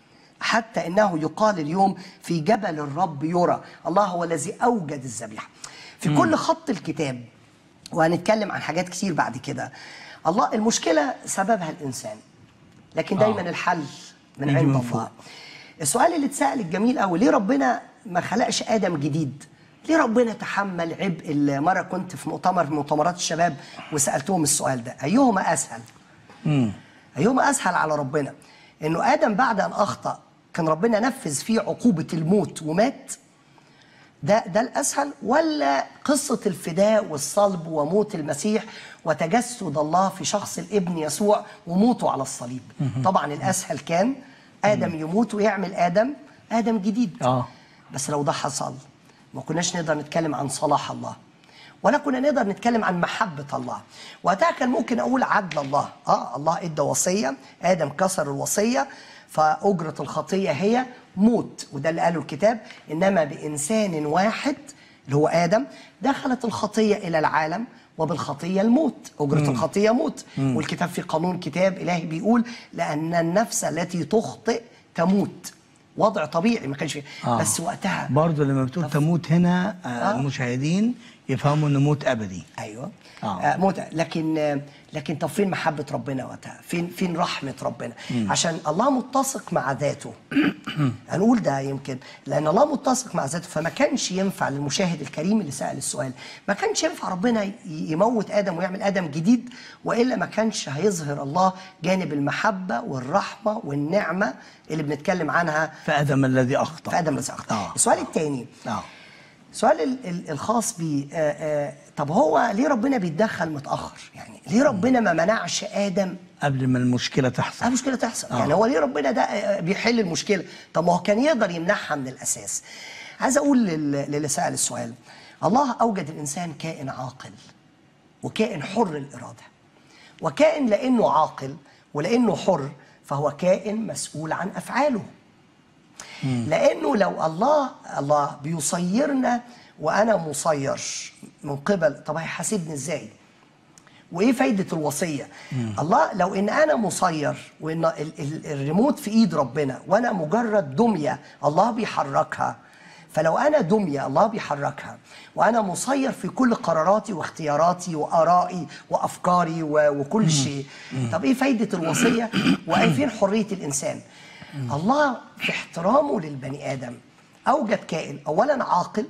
حتى انه يقال اليوم في جبل الرب يرى. الله هو الذي اوجد الذبيحه في كل خط الكتاب وهنتكلم عن حاجات كتير بعد كده. الله المشكله سببها الانسان لكن دايما آه. الحل من يجي عند من الله. فوق. السؤال اللي اتسأل الجميل قوي ليه ربنا ما خلقش ادم جديد؟ ليه ربنا تحمل عبء ال- مره كنت في مؤتمر من مؤتمرات الشباب وسالتهم السؤال ده ايهما اسهل؟ امم ايهما اسهل على ربنا؟ انه ادم بعد ان اخطا كان ربنا نفذ فيه عقوبه الموت ومات؟ ده ده الاسهل ولا قصه الفداء والصلب وموت المسيح وتجسد الله في شخص الابن يسوع وموته على الصليب؟ طبعا الاسهل كان ادم يموت ويعمل ادم ادم جديد. اه بس لو ده حصل ما كناش نقدر نتكلم عن صلاح الله ولا كنا نقدر نتكلم عن محبة الله. وقتها كان ممكن أقول عدل الله. آه الله إدى وصية آدم كسر الوصية فأجرة الخطية هي موت وده اللي قاله الكتاب إنما بإنسان واحد اللي هو آدم دخلت الخطية إلى العالم وبالخطية الموت. أجرة مم. الخطية موت. مم. والكتاب في قانون كتاب إلهي بيقول لأن النفس التي تخطئ تموت. وضع طبيعي ما كانش فيه. آه. بس وقتها برضه لما بتقول تموت هنا آه آه. المشاهدين يفهموا انه موت ابدي. ايوه آه. آه موت. لكن آه لكن طب فين محبه ربنا وقتها؟ فين فين رحمه ربنا؟ مم. عشان الله متسق مع ذاته. هنقول ده يمكن لان الله متسق مع ذاته فما كانش ينفع للمشاهد الكريم اللي سأل السؤال ما كانش ينفع ربنا ي- يموت ادم ويعمل ادم جديد والا ما كانش هيظهر الله جانب المحبه والرحمه والنعمه اللي بنتكلم عنها فادم الذي اخطا. في ادم الذي اخطا. آه. السؤال الثاني اه السؤال ال- ال- الخاص بي آه، آه، طب هو ليه ربنا بيتدخل متاخر؟ يعني ليه ربنا ما منعش ادم قبل ما المشكله تحصل. قبل المشكله تحصل؟ آه. يعني هو ليه ربنا ده آه، بيحل المشكله؟ طب ما هو كان يقدر يمنعها من الاساس. عايز اقول لل- للي سال السؤال، الله اوجد الانسان كائن عاقل وكائن حر الاراده، وكائن لانه عاقل ولانه حر فهو كائن مسؤول عن افعاله. لانه لو الله الله بيصيرنا وانا مسير من قبل، طب هيحاسبني ازاي؟ وايه فايده الوصيه؟ الله لو ان انا مسير وان ال- ال- الريموت في ايد ربنا وانا مجرد دميه الله بيحركها، فلو انا دميه الله بيحركها وانا مسير في كل قراراتي واختياراتي وارائي وافكاري و- وكل شيء، طب ايه فايده الوصيه؟ واي فين حريه الانسان؟ الله في احترامه للبني ادم اوجد كائن اولا عاقل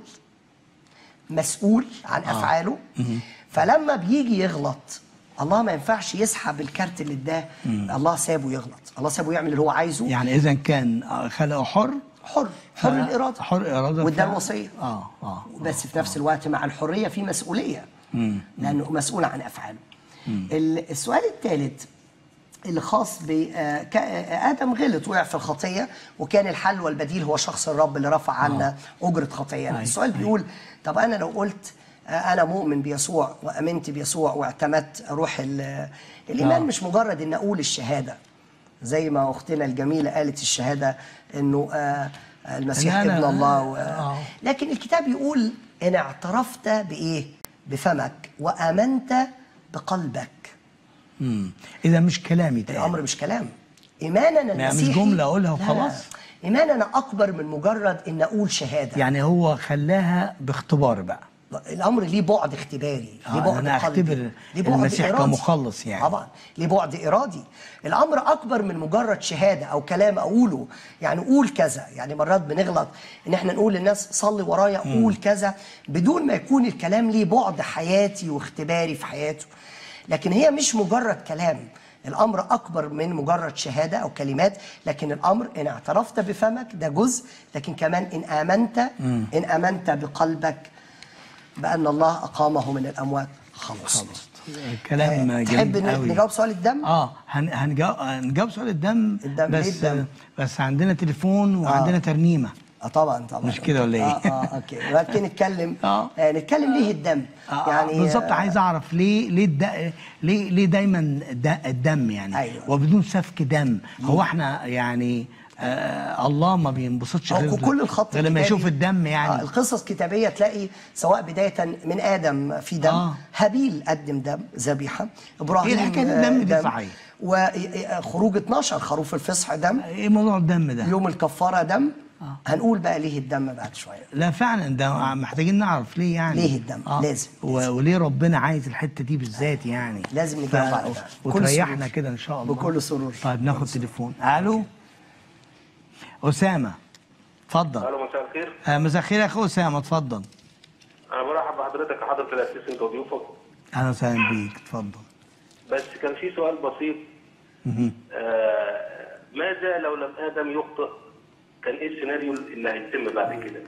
مسؤول عن افعاله، فلما بيجي يغلط الله ما ينفعش يسحب الكارت اللي اداه، الله سابه يغلط، الله سابه يعمل اللي هو عايزه. يعني اذا كان خلقه حر حر حر الاراده حر الاراده وده فعلا. الوصيه. اه اه بس في نفس الوقت مع الحريه في مسؤوليه لانه مسؤول عن افعاله. ال- السؤال الثالث اللي خاص بآدم غلط وقع في الخطيه وكان الحل والبديل هو شخص الرب اللي رفع عنا اجره خطايانا. السؤال بيقول طب انا لو قلت انا مؤمن بيسوع وامنت بيسوع واعتمدت روح ال- الايمان، آه. مش مجرد ان اقول الشهاده زي ما اختنا الجميله قالت الشهاده انه آه، المسيح إن أنا- ابن الله و... آه. لكن الكتاب يقول ان اعترفت بايه؟ بفمك وامنت بقلبك. امم اذا مش كلامي تاني. الامر مش كلام، ايماننا يعني مش المسيحي جملة أقولها لا، وخلاص؟ ايماننا اكبر من مجرد ان اقول شهاده. يعني هو خلاها باختبار بقى. الامر ليه بعد اختباري، آه، ليه بعد أنا قلبي، أختبر ليه بعد المسيح إرادي. كمخلص يعني. طبعا ليه بعد ارادي. الامر اكبر من مجرد شهاده او كلام اقوله، يعني قول كذا. يعني مرات بنغلط ان احنا نقول للناس صلي ورايا قول كذا بدون ما يكون الكلام ليه بعد حياتي واختباري في حياته. لكن هي مش مجرد كلام، الامر اكبر من مجرد شهاده او كلمات. لكن الامر ان اعترفت بفمك ده جزء، لكن كمان ان امنت ان امنت بقلبك بان الله اقامه من الاموات خلص. كلام آه، جميل تحب ن- قوي. نجاوب سؤال الدم؟ اه هن- هنجاوب هنجاوب سؤال الدم. الدم، ليه بس الدم؟ بس عندنا تليفون وعندنا آه. ترنيمه. اه طبعا طبعا. مش كده ولا ايه؟ اه اه اوكي. ولكن نتكلم آه. آه نتكلم ليه الدم؟ آه يعني بالظبط. آه، عايز اعرف ليه ليه الد... ليه ليه دايما الد- الدم يعني أيوة. وبدون سفك دم. هو احنا يعني آه الله ما بينبسطش هو غير كل الخط غير لما الكتابي- يشوف الدم يعني. آه القصص كتابيه تلاقي سواء بدايه من ادم في دم، آه. هابيل قدم دم ذبيحه، ابراهيم إيه الحكاية آه، الدم دي صحيح؟ وخروج اتناشر خروف الفصح دم، ايه موضوع الدم ده؟ يوم الكفاره دم. هنقول بقى ليه الدم بعد شويه. لا فعلا ده محتاجين نعرف ليه يعني. ليه الدم؟ لازم. و- وليه ربنا عايز الحته دي بالذات يعني. لازم نجاوب على ده. بكل وتريحنا سرور. كده ان شاء الله. بكل سرور. طيب ناخد تليفون. الو اسامه اتفضل. الو مساء الخير. آه مساء الخير يا اخو اسامه اتفضل. انا برحب بحضرتك يا حضره الاسيس انت وضيوفك. اهلا وسهلا بيك اتفضل. بس كان في سؤال بسيط. مهم. آه ماذا لو لم ادم يخطئ؟ كان ايه السيناريو اللي هيتم بعد كده؟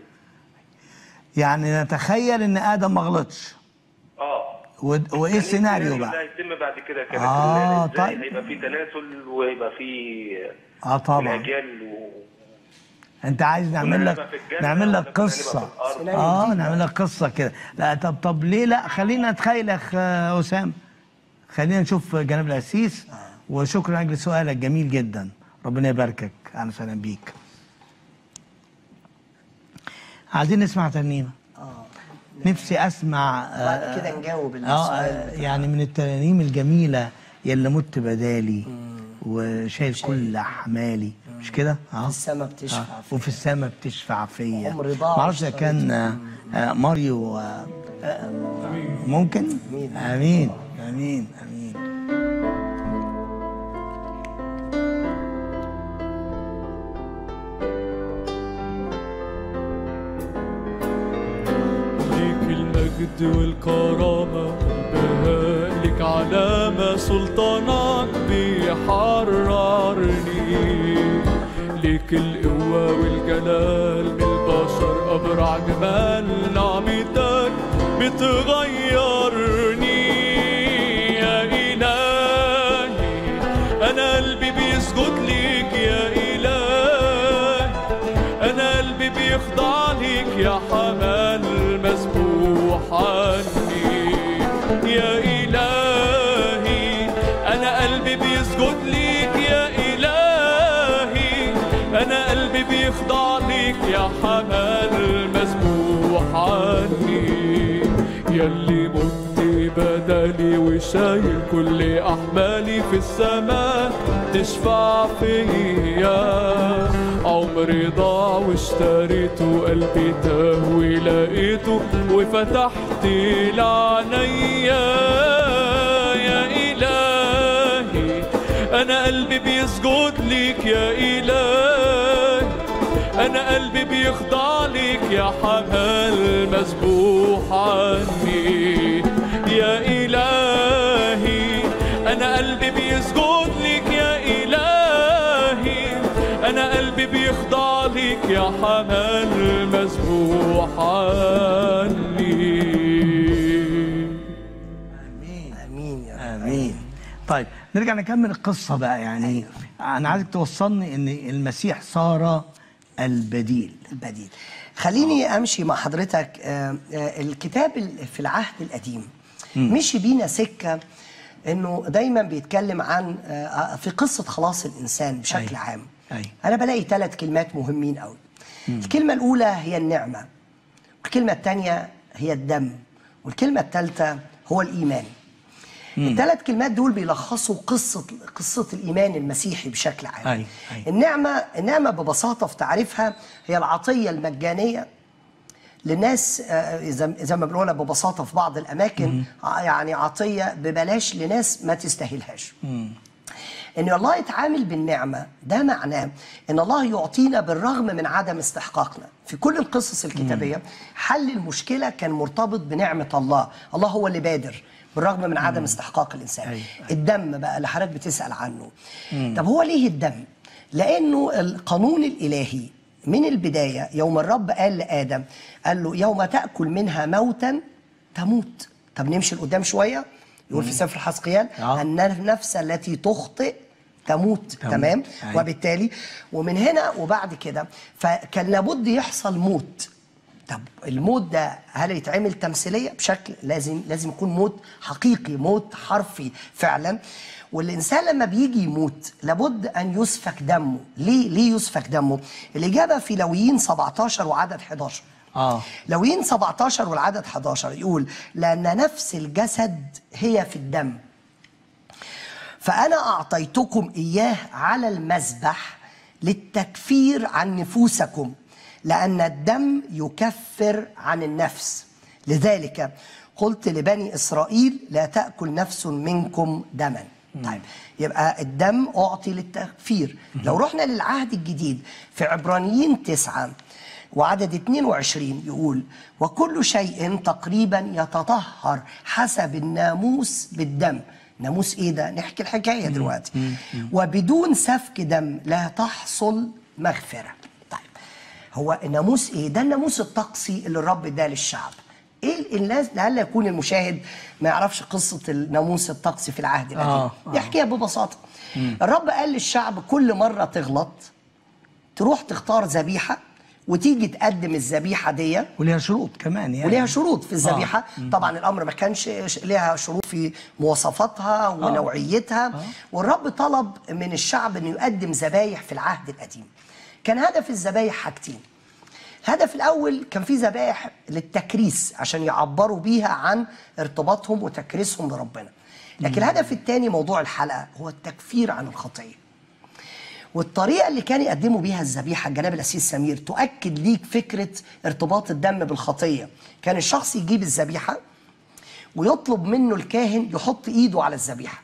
يعني نتخيل ان ادم ما غلطش. اه و- وايه السيناريو اللي بقى؟ هيتم بعد كده كانت آه، ازاي طيب. هيبقى في تناسل ويبقى في اه طبعا. الاجيال و... انت عايز نعمل كنا لك هنبقى في الجنة نعمل لك ولا كنا هنبقى قصه. في الأرض؟ اه نعمل لك قصه كده. لا طب طب ليه لا خلينا نتخيل يا اخ اسامه. خلينا نشوف جناب القسيس. وشكرا لاجل سؤالك جميل جدا. ربنا يباركك. اهلا وسهلا بيك. عايزين نسمع ترنيمه. اه نفسي اسمع بعد آه كده نجاوب اه السؤال بتاع- يعني من الترانيم الجميله يلي مت بدالي وشايل كل احمالي. مش كده؟ اه في السماء بتشفع آه. فيا. وفي السماء بتشفع فيا. عمري ضاع معرفش اذا كان آه آه ماريو آه آه ممكن؟ امين امين امين امين. ليك المجد والكرامة والبهاء لك علامة سلطانك بيحررني ليك القوة والجلال من البشر أبرع بسرعة جمال نعمتك بتغيرني يا إلهي. أنا قلبي بيسجد ليك يا إلهي، أنا قلبي بيخضع ليك يا حمال مسبوح عني يا إلهي. أنا قلبي بيسجد ليك يا إلهي، أنا قلبي بيخضع ليك يا حمال مسبوح عني. يلي مت بدلي وشايل كل أحمالي في السماء تشفع فيا. عمري ضاع واشتريته، قلبي تاه ولقيته وفتحت لعينيا يا إلهي. أنا قلبي بيسجد ليك يا إلهي، أنا قلبي بيخضع ليك يا حمال مسبوح عني يا إلهي. أنا قلبي بيسجد ليك يا إلهي، أنا قلبي بيخضع ليك يا حمال مسبوح عني. امين امين يا رب. امين. طيب نرجع نكمل القصه بقى. يعني انا عايزك توصلني ان المسيح صار البديل. البديل. خليني امشي مع حضرتك. آه، آه، الكتاب في العهد القديم مشي بينا سكه انه دايما بيتكلم عن آه، في قصه خلاص الانسان بشكل أي. عام. أي. انا بلاقي ثلاث كلمات مهمين قوي. الكلمه الاولى هي النعمه، والكلمه الثانيه هي الدم، والكلمه الثالثه هو الايمان. الثلاث كلمات دول بيلخصوا قصه قصه الايمان المسيحي بشكل عام. أي. أي. النعمه النعمه ببساطه في تعريفها هي العطيه المجانيه للناس، آه، زي ما بنقولها ببساطه في بعض الاماكن، يعني عطيه ببلاش لناس ما تستاهلهاش. ان الله يتعامل بالنعمه ده معناه ان الله يعطينا بالرغم من عدم استحقاقنا. في كل القصص الكتابيه حل المشكله كان مرتبط بنعمه الله. الله هو اللي بادر بالرغم من عدم استحقاق الانسان. أي. أي. الدم بقى اللي حضرتك بتسال عنه. طب هو ليه الدم؟ لانه القانون الالهي من البدايه يوم الرب قال لادم، قال له يوم تاكل منها موتا تموت. طب نمشي لقدام شويه، يقول في سفر حزقيال آه. ان النفس التي تخطئ تموت. تموت. تمام. أي. وبالتالي ومن هنا وبعد كده فكان لابد يحصل موت. طب الموت ده هل يتعمل تمثيليه؟ بشكل لازم لازم يكون موت حقيقي، موت حرفي فعلا. والانسان لما بيجي يموت لابد ان يسفك دمه. ليه ليه يسفك دمه؟ الاجابه في لويين سبعتاشر وعدد احداشر. اه لويين سبعتاشر والعدد احداشر يقول لان نفس الجسد هي في الدم، فانا اعطيتكم اياه على المذبح للتكفير عن نفوسكم، لأن الدم يكفر عن النفس. لذلك قلت لبني إسرائيل لا تأكل نفس منكم دما. طيب يبقى الدم أعطي للتكفير. لو رحنا للعهد الجديد في عبرانيين تسعة وعدد اثنين وعشرين يقول وكل شيء تقريبا يتطهر حسب الناموس بالدم. ناموس ايه ده؟ نحكي الحكاية دلوقتي. وبدون سفك دم لا تحصل مغفرة. هو الناموس ايه؟ ده الناموس الطقسي اللي الرب اداه للشعب. ايه الناس لعل يكون المشاهد ما يعرفش قصه الناموس الطقسي في العهد القديم. آه آه. يحكيها ببساطه. مم. الرب قال للشعب كل مره تغلط تروح تختار ذبيحه وتيجي تقدم الذبيحه دي، وليها شروط كمان يعني. وليها شروط في الذبيحه. آه. طبعا الامر ما كانش ليها شروط في مواصفاتها ونوعيتها. آه. والرب طلب من الشعب انه يقدم ذبايح في العهد القديم. كان هدف الذبايح حاجتين. الهدف الاول كان في ذبائح للتكريس عشان يعبروا بيها عن ارتباطهم وتكريسهم بربنا. لكن الهدف الثاني موضوع الحلقه هو التكفير عن الخطيه. والطريقه اللي كان يقدموا بيها الذبيحه جناب القسيس سمير تؤكد ليك فكره ارتباط الدم بالخطيه. كان الشخص يجيب الذبيحه ويطلب منه الكاهن يحط ايده على الذبيحه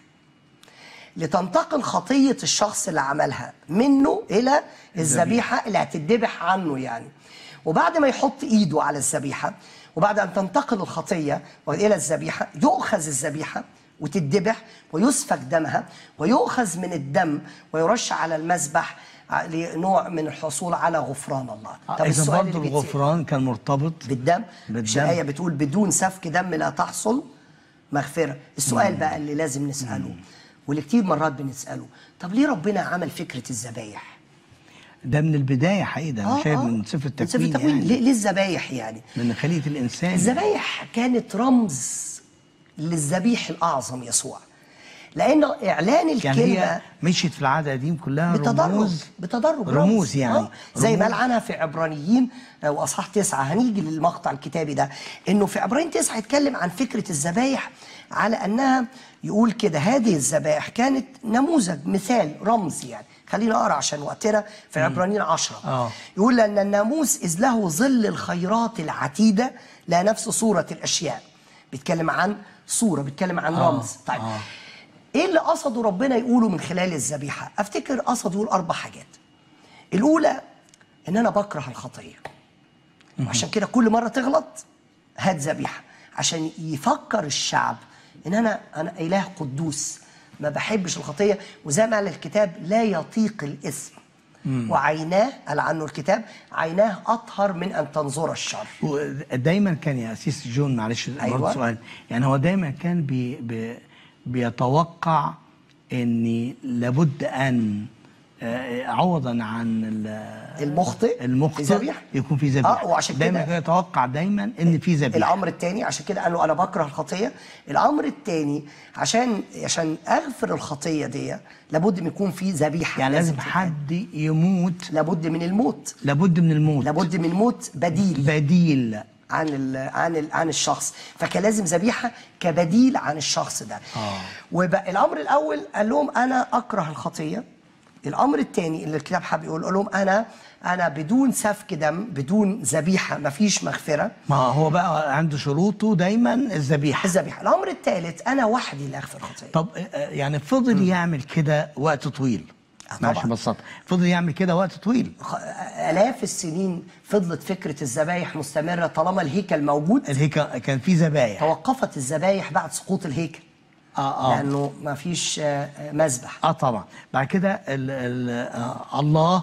لتنتقل خطيه الشخص اللي عملها منه الى الذبيحه اللي هتتذبح عنه يعني. وبعد ما يحط ايده على الذبيحه وبعد ان تنتقل الخطيه الى الذبيحه يؤخذ الذبيحه وتتذبح ويسفك دمها ويؤخذ من الدم ويرش على المذبح لنوع من الحصول على غفران الله. طب إذا برضه الغفران كان مرتبط بالدم. بالدم. مش الآية بتقول بدون سفك دم لا تحصل مغفرة. السؤال مم. بقى اللي لازم نسأله مم. واللي كتير مرات بنسأله، طب ليه ربنا عمل فكرة الذبايح؟ ده من البداية حقيقي، ده آه شايف آه. من سفر التكوين. من سفر التكوين. يعني ليه الذبايح يعني؟ من خلية الإنسان. الذبايح كانت رمز للذبيح الأعظم يسوع، لأن إعلان الكلمة يعني هي مشيت في العهد القديم كلها بتدرج رموز بتدرج رموز يعني آه. زي ما قال عنها في عبرانيين وأصحاح تسعة. هنيجي للمقطع الكتابي ده، إنه في عبرانيين تسعة يتكلم عن فكرة الذبايح على أنها يقول كده هذه الذبائح كانت نموذج مثال رمز. يعني خلينا أقرأ عشان وقتنا في عبرانيين عشرة. آه. يقول لأن الناموس إذ له ظل الخيرات العتيدة لا نفس صورة الأشياء. بيتكلم عن صورة، بيتكلم عن آه. رمز. طيب آه. ايه اللي قصده ربنا يقوله من خلال الذبيحه؟ افتكر قصده يقول اربع حاجات. الاولى ان انا بكره الخطيه، وعشان كده كل مره تغلط هات ذبيحه، عشان يفكر الشعب ان انا انا اله قدوس ما بحبش الخطيه، وزي ما قال الكتاب لا يطيق الاثم. وعيناه قال عنه الكتاب عيناه اطهر من ان تنظر الشر. دايما كان يا اسيس جون، معلش أيوة. برضه سؤال، يعني هو دايما كان بي بي بيتوقع ان لابد ان عوضا عن المخطئ المخطئ في ذبيحه يكون في ذبيحه. اه وعشان دايما كده يتوقع دايما ان في ذبيحه. الامر الثاني عشان كده قال له انا بكره الخطيه. الامر الثاني عشان عشان اغفر الخطيه دي لابد من يكون في ذبيحه، يعني لازم حد يموت، لابد من الموت، لابد من الموت، لابد من موت بديل بديل عن ال عن ال عن الشخص. فكان لازم ذبيحه كبديل عن الشخص ده. اه وبقى الامر الاول قال لهم انا اكره الخطيه. الامر الثاني اللي الكتاب حابب يقول لهم انا انا بدون سفك دم، بدون ذبيحه مفيش مغفره. ما هو بقى عنده شروطه دايما الذبيحه. الذبيحه. الامر الثالث انا وحدي اللي اغفر خطيه. طب يعني فضل م. يعمل كده وقت طويل. ماشي ببساطه، فضل يعمل كده وقت طويل. الاف السنين فضلت فكره الذبايح مستمره طالما الهيكل موجود. الهيكل كان فيه ذبايح. توقفت الذبايح بعد سقوط الهيكل. اه اه لانه ما فيش مذبح. اه طبعا. بعد كده ال ال آه الله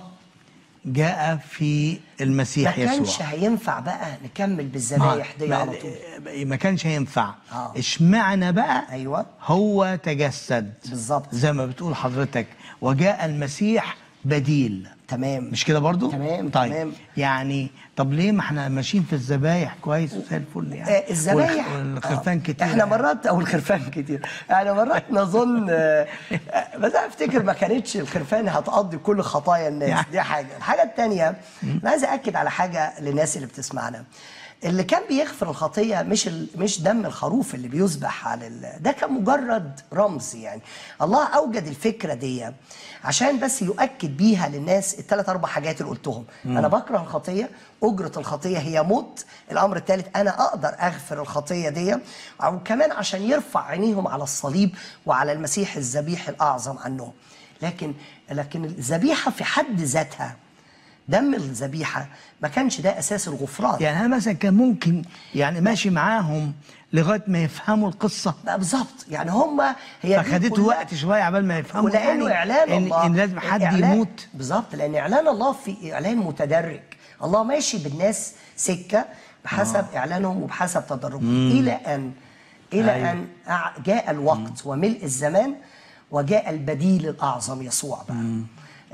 جاء في المسيح يسوع. ما كانش هينفع بقى نكمل بالذبايح دي على طول. ما كانش هينفع. آه. اشمعنى بقى؟ ايوه هو تجسد بالظبط زي ما بتقول حضرتك، وجاء المسيح بديل. تمام. مش كده برضو؟ تمام. طيب تمام. يعني طب ليه ما احنا ماشيين في الذبايح كويس وزي الفل يعني؟ آه الذبايح والخرفان كتير. احنا مرات او الخرفان كتير احنا مرات نظن آه بس انا افتكر ما كانتش الخرفان هتقضي كل خطايا الناس يعني. دي حاجه. الحاجه الثانيه انا عايز اكد على حاجه للناس اللي بتسمعنا. اللي كان بيغفر الخطيه مش مش دم الخروف اللي بيذبح على ال... ده كان مجرد رمز. يعني الله اوجد الفكره دي عشان بس يؤكد بيها للناس الثلاث اربع حاجات اللي قلتهم. مم. انا بكره الخطيه، اجره الخطيه هي موت. الامر الثالث انا اقدر اغفر الخطيه دي، وكمان عشان يرفع عينيهم على الصليب وعلى المسيح الذبيح الاعظم عنهم. لكن لكن الذبيحه في حد ذاتها، دم الذبيحه ما كانش ده اساس الغفران. يعني انا مثلا كان ممكن يعني ماشي معاهم لغايه ما يفهموا القصه. لا بالظبط، يعني هم هي فخدته وقت شويه عبال ما يفهموا. ولانه يعني اعلان إن الله ان لازم حد يموت. بالظبط، لان اعلان الله في اعلان متدرج. الله ماشي بالناس سكه بحسب آه. اعلانهم وبحسب تدرجهم الى ان الى أيوه. ان جاء الوقت مم. وملء الزمان وجاء البديل الاعظم يسوع بقى. مم.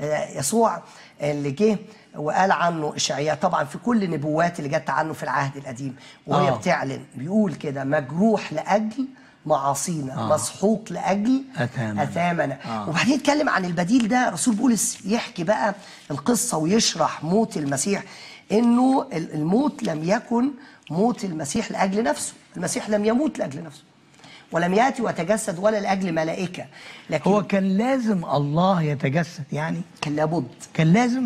يسوع اللي جه وقال عنه اشعياء طبعا في كل النبوات اللي جت عنه في العهد القديم وهي آه. بتعلن بيقول كده مجروح لاجل معاصينا آه. مسحوق لاجل اثامنا, أثامنا. آه. وبعدين يتكلم عن البديل ده رسول بولس يحكي بقى القصه ويشرح موت المسيح، انه الموت لم يكن موت المسيح لاجل نفسه. المسيح لم يموت لاجل نفسه ولم يأتي وتجسد ولا لأجل ملائكة. لكن هو كان لازم الله يتجسد يعني؟ كان لابد، كان لازم،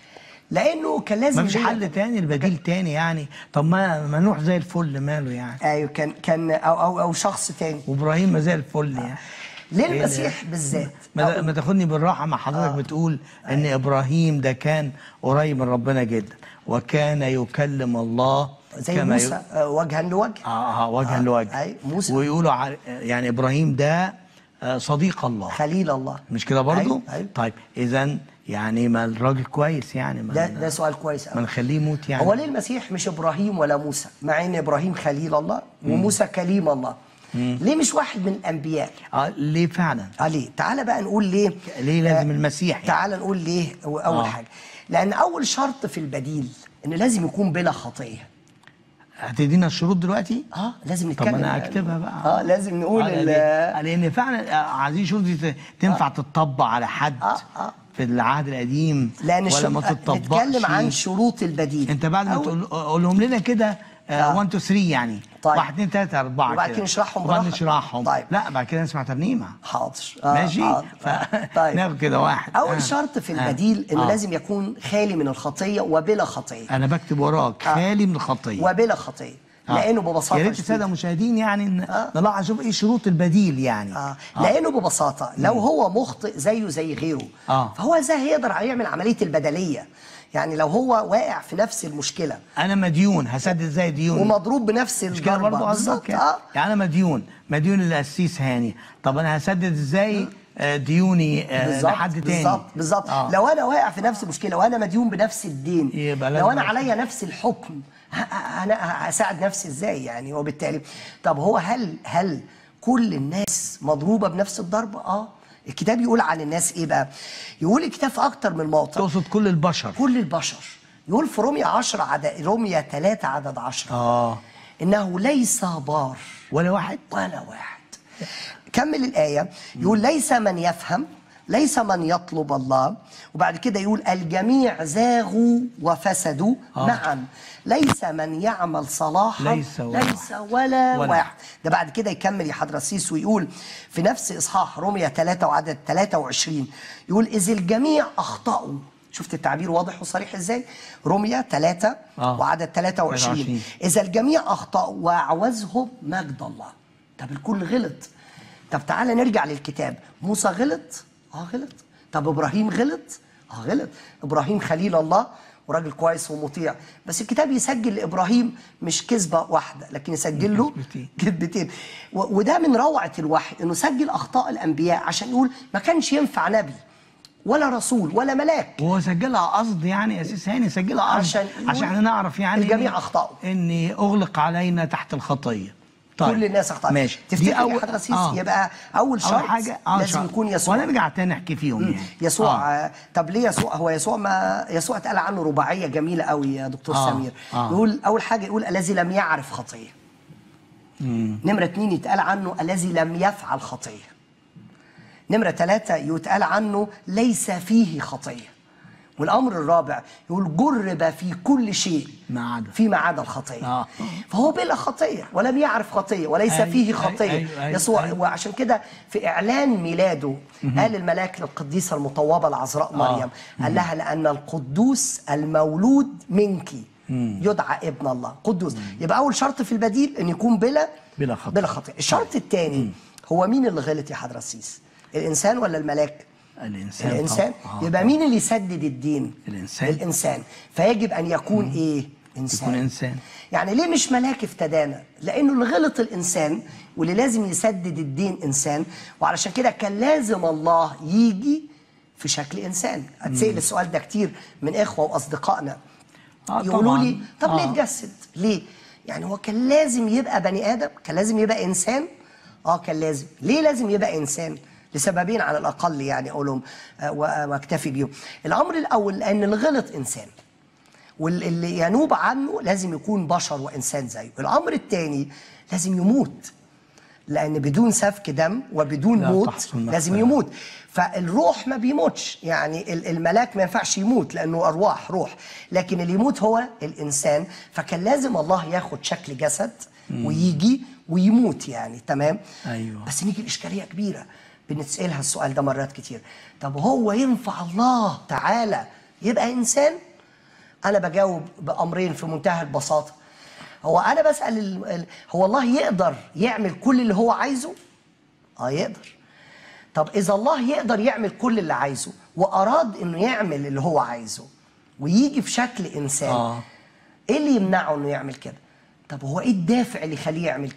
لأنه كان لازم. ما فيش حل تاني، البديل تاني يعني. طب ما ما نوح زي الفل ماله يعني؟ أيوه كان كان أو أو أو شخص تاني. وإبراهيم ما زي الفل يعني. ليه المسيح بالذات؟ ما, ما تاخدني بالراحة مع حضرتك. آه. بتقول إن أيوه. إبراهيم ده كان قريب من ربنا جدا وكان يكلم الله زي موسى ي... وجها لوجه. اه اه وجها آه. لوجه. اي موسى. ويقولوا ع... يعني ابراهيم ده صديق الله، خليل الله، مش كده برضه؟ أي. أي. طيب اذا يعني ما الراجل كويس يعني ما ده ده سؤال كويس قوي. ما نخليه يموت يعني. هو ليه المسيح مش ابراهيم ولا موسى؟ مع ان ابراهيم خليل الله وموسى كليم الله. مم. ليه مش واحد من الانبياء؟ اه ليه فعلا؟ اه ليه؟ تعالى بقى نقول ليه. ليه لازم آه المسيح يعني؟ تعالى نقول ليه اول آه. حاجه. لان اول شرط في البديل ان لازم يكون بلا خطيه. هتدينا الشروط دلوقتي؟ اه لازم نتكلم. طب انا اكتبها بقى. اه لازم نقول آه لان فعلا عايزين شروط دي تنفع آه. تطبق على حد آه. آه. في العهد القديم لان ولا ما تطبقش. نتكلم عن شروط البديل. انت بعد ما تقول قولهم لنا كده واحد اتنين تلاتة يعني. طيب. واحد اتنين تلاتة أربعة وبعد كده نشرحهم وبعد نشرحهم. طيب. لا بعد كده نسمع ترنيمة. حاضر. آه ماشي؟ حاضر. ف... طيب. ناخد كده واحد. أول آه. شرط في البديل إنه آه. لازم يكون خالي من الخطية وبلا خطية. أنا بكتب وراك آه. خالي من الخطية وبلا خطية. آه. لانه ببساطه يا ريت الساده المشاهدين يعني آه. نلاحظ نشوف ايه شروط البديل يعني. آه. آه. لانه ببساطه لو مم. هو مخطئ زيه زي غيره آه. فهو ازاي هيقدر يعمل عمليه البدليه؟ يعني لو هو واقع في نفس المشكله، انا مديون هسدد ازاي ديون ومضروب بنفس الضربه بالظبط. آه. يعني انا مديون مديون للقسيس هاني، طب انا هسدد ازاي ديوني آه لحد تاني؟ بالظبط بالظبط. آه. لو انا واقع في نفس المشكله وانا مديون بنفس الدين، لو انا عليا نفس الحكم انا هساعد نفسي ازاي يعني؟ وبالتالي طب هو هل هل كل الناس مضروبه بنفس الضربه؟ اه الكتاب يقول عن الناس ايه بقى؟ يقول الكتاب في اكتر من موطن. تقصد كل البشر؟ كل البشر. يقول في رومية عشرة عدد رومية ثلاثة عدد عشرة اه انه ليس بار ولا واحد ولا واحد. كمل الايه يقول ليس من يفهم، ليس من يطلب الله، وبعد كده يقول الجميع زاغوا وفسدوا آه. معا، ليس من يعمل صلاحا ليس ولا, ليس ولا, ولا واحد. ده بعد كده يكمل يا حضرة السيس ويقول في نفس اصحاح رومية ثلاثة وعدد ثلاثة وعشرين يقول اذ الجميع اخطأوا. شفت التعبير واضح وصريح ازاي؟ رومية ثلاثة آه. وعدد ثلاثة وعشرين اذا الجميع اخطأوا واعوزهم مجد الله. طب الكل غلط. طب تعالى نرجع للكتاب. موسى غلط؟ اه غلط. طب ابراهيم غلط؟ اه غلط. ابراهيم خليل الله وراجل كويس ومطيع، بس الكتاب يسجل لابراهيم مش كذبه واحده لكن يسجل له كذبتين. وده من روعه الوحي انه سجل اخطاء الانبياء عشان يقول ما كانش ينفع نبي ولا رسول ولا ملاك. وهو سجلها قصد يعني يا سيس هاني، سجلها قصد عشان عشان نعرف يعني الجميع اخطاوا ان اغلق علينا تحت الخطيه. طيب. كل الناس اخطأت. ماشي. تفتكر يا حضرة سيس آه. يبقى اول شرط أول حاجة آه لازم شرط. يكون يسوع. ونرجع تاني نحكي فيهم يعني. يسوع آه. طب ليه يسوع؟ هو يسوع ما يسوع اتقال عنه رباعيه جميله قوي يا دكتور آه. سمير. آه. يقول اول حاجه يقول الذي لم يعرف خطيه. مم. نمره اثنين يتقال عنه الذي لم يفعل خطيه. نمره ثلاثه يتقال عنه ليس فيه خطيه. والامر الرابع يقول جرب في كل شيء ما عدا فيما عدا الخطيه. آه. فهو بلا خطيه ولم يعرف خطيه وليس أي فيه خطيه. أي أي يسوع أي وعشان كده في اعلان ميلاده مم. قال الملاك للقديسه المطوبه العذراء مريم آه. قال لها لان القدوس المولود منك مم. يدعى ابن الله قدوس. مم. يبقى اول شرط في البديل ان يكون بلا بلا خطيه. بلا خطيه. الشرط الثاني هو مين اللي غلط يا حضرة السيس؟ الانسان ولا الملاك؟ الإنسان. الإنسان. آه. يبقى مين اللي يسدد الدين؟ الإنسان. الإنسان. فيجب أن يكون مم. إيه؟ إنسان. يكون إنسان. يعني ليه مش ملاك افتدانا؟ لأنه اللي غلط الإنسان واللي لازم يسدد الدين إنسان، وعلشان كده كان لازم الله يجي في شكل إنسان. أتسأل السؤال ده كتير من إخوة وأصدقائنا. آه يقولوا لي طب آه. ليه اتجسد؟ ليه؟ يعني هو كان لازم يبقى بني آدم؟ كان لازم يبقى إنسان؟ آه كان لازم. ليه لازم يبقى إنسان؟ لسببين على الأقل يعني أقولهم واكتفي بيهم. الأمر الأول لأن الغلط إنسان واللي ينوب عنه لازم يكون بشر وإنسان زيه. الأمر الثاني لازم يموت، لأن بدون سفك دم وبدون موت لازم يموت. فالروح ما بيموتش، يعني الملاك ما ينفعش يموت لأنه أرواح روح، لكن اللي يموت هو الإنسان. فكان لازم الله ياخد شكل جسد ويجي ويموت يعني. تمام؟ أيوة. بس نيجي الإشكالية كبيرة بنتسألها السؤال ده مرات كتير. طب هو ينفع الله تعالى يبقى إنسان؟ أنا بجاوب بأمرين في منتهى البساطة. هو أنا بسأل ال... ال... هو الله يقدر يعمل كل اللي هو عايزه؟ آه يقدر. طب إذا الله يقدر يعمل كل اللي عايزه وأراد إنه يعمل اللي هو عايزه ويجي في شكل إنسان آه. إيه اللي يمنعه إنه يعمل كده؟ طب هو إيه الدافع اللي يخليه يعمل كده؟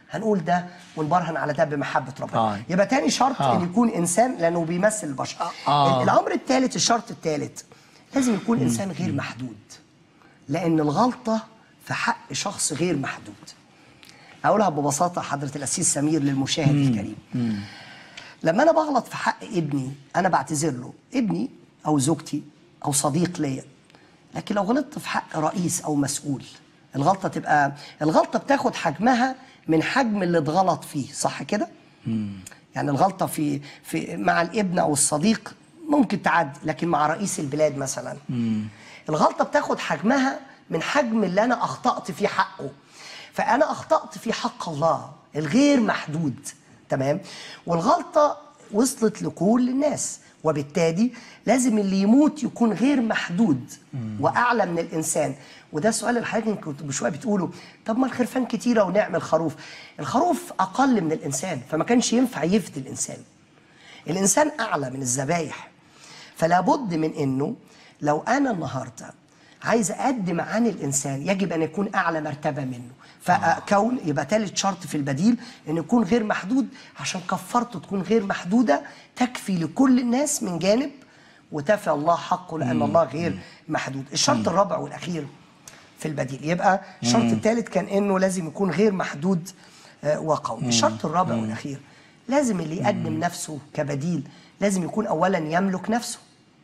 هنقول ده ونبرهن على ده بمحبه ربنا. آه. يبقى تاني شرط آه. ان يكون انسان لانه بيمثل البشر. آه. الامر الثالث، الشرط الثالث، لازم يكون انسان غير محدود، لان الغلطه في حق شخص غير محدود. اقولها ببساطه حضره القسيس سمير للمشاهد الكريم. مم. لما انا بغلط في حق ابني انا بعتذر له، ابني او زوجتي او صديق ليا. لكن لو غلطت في حق رئيس او مسؤول، الغلطه تبقى الغلطه بتاخد حجمها من حجم اللي اتغلط فيه، صح كده؟ يعني الغلطه في في مع الابن او الصديق ممكن تعدي، لكن مع رئيس البلاد مثلا مم. الغلطه بتاخد حجمها من حجم اللي انا اخطات في حقه. فانا اخطات في حق الله الغير محدود، تمام؟ والغلطه وصلت لكل الناس، وبالتالي لازم اللي يموت يكون غير محدود واعلى من الانسان. وده السؤال اللي حضرتك كنت بشويه بتقوله، طب ما الخرفان كتيره ونعمل خروف. الخروف اقل من الانسان، فما كانش ينفع يفدي الانسان. الانسان اعلى من الذبايح، فلا بد من انه لو انا النهارده عايز اقدم عن الانسان يجب ان يكون اعلى مرتبه منه. فكون يبقى ثالث شرط في البديل ان يكون غير محدود، عشان كفارته تكون غير محدوده تكفي لكل الناس من جانب وتفي الله حقه، لان الله غير محدود. الشرط الرابع والاخير في البديل، يبقى الشرط الثالث كان انه لازم يكون غير محدود وقوي. الشرط الرابع والاخير، لازم اللي يقدم نفسه كبديل لازم يكون اولا يملك نفسه.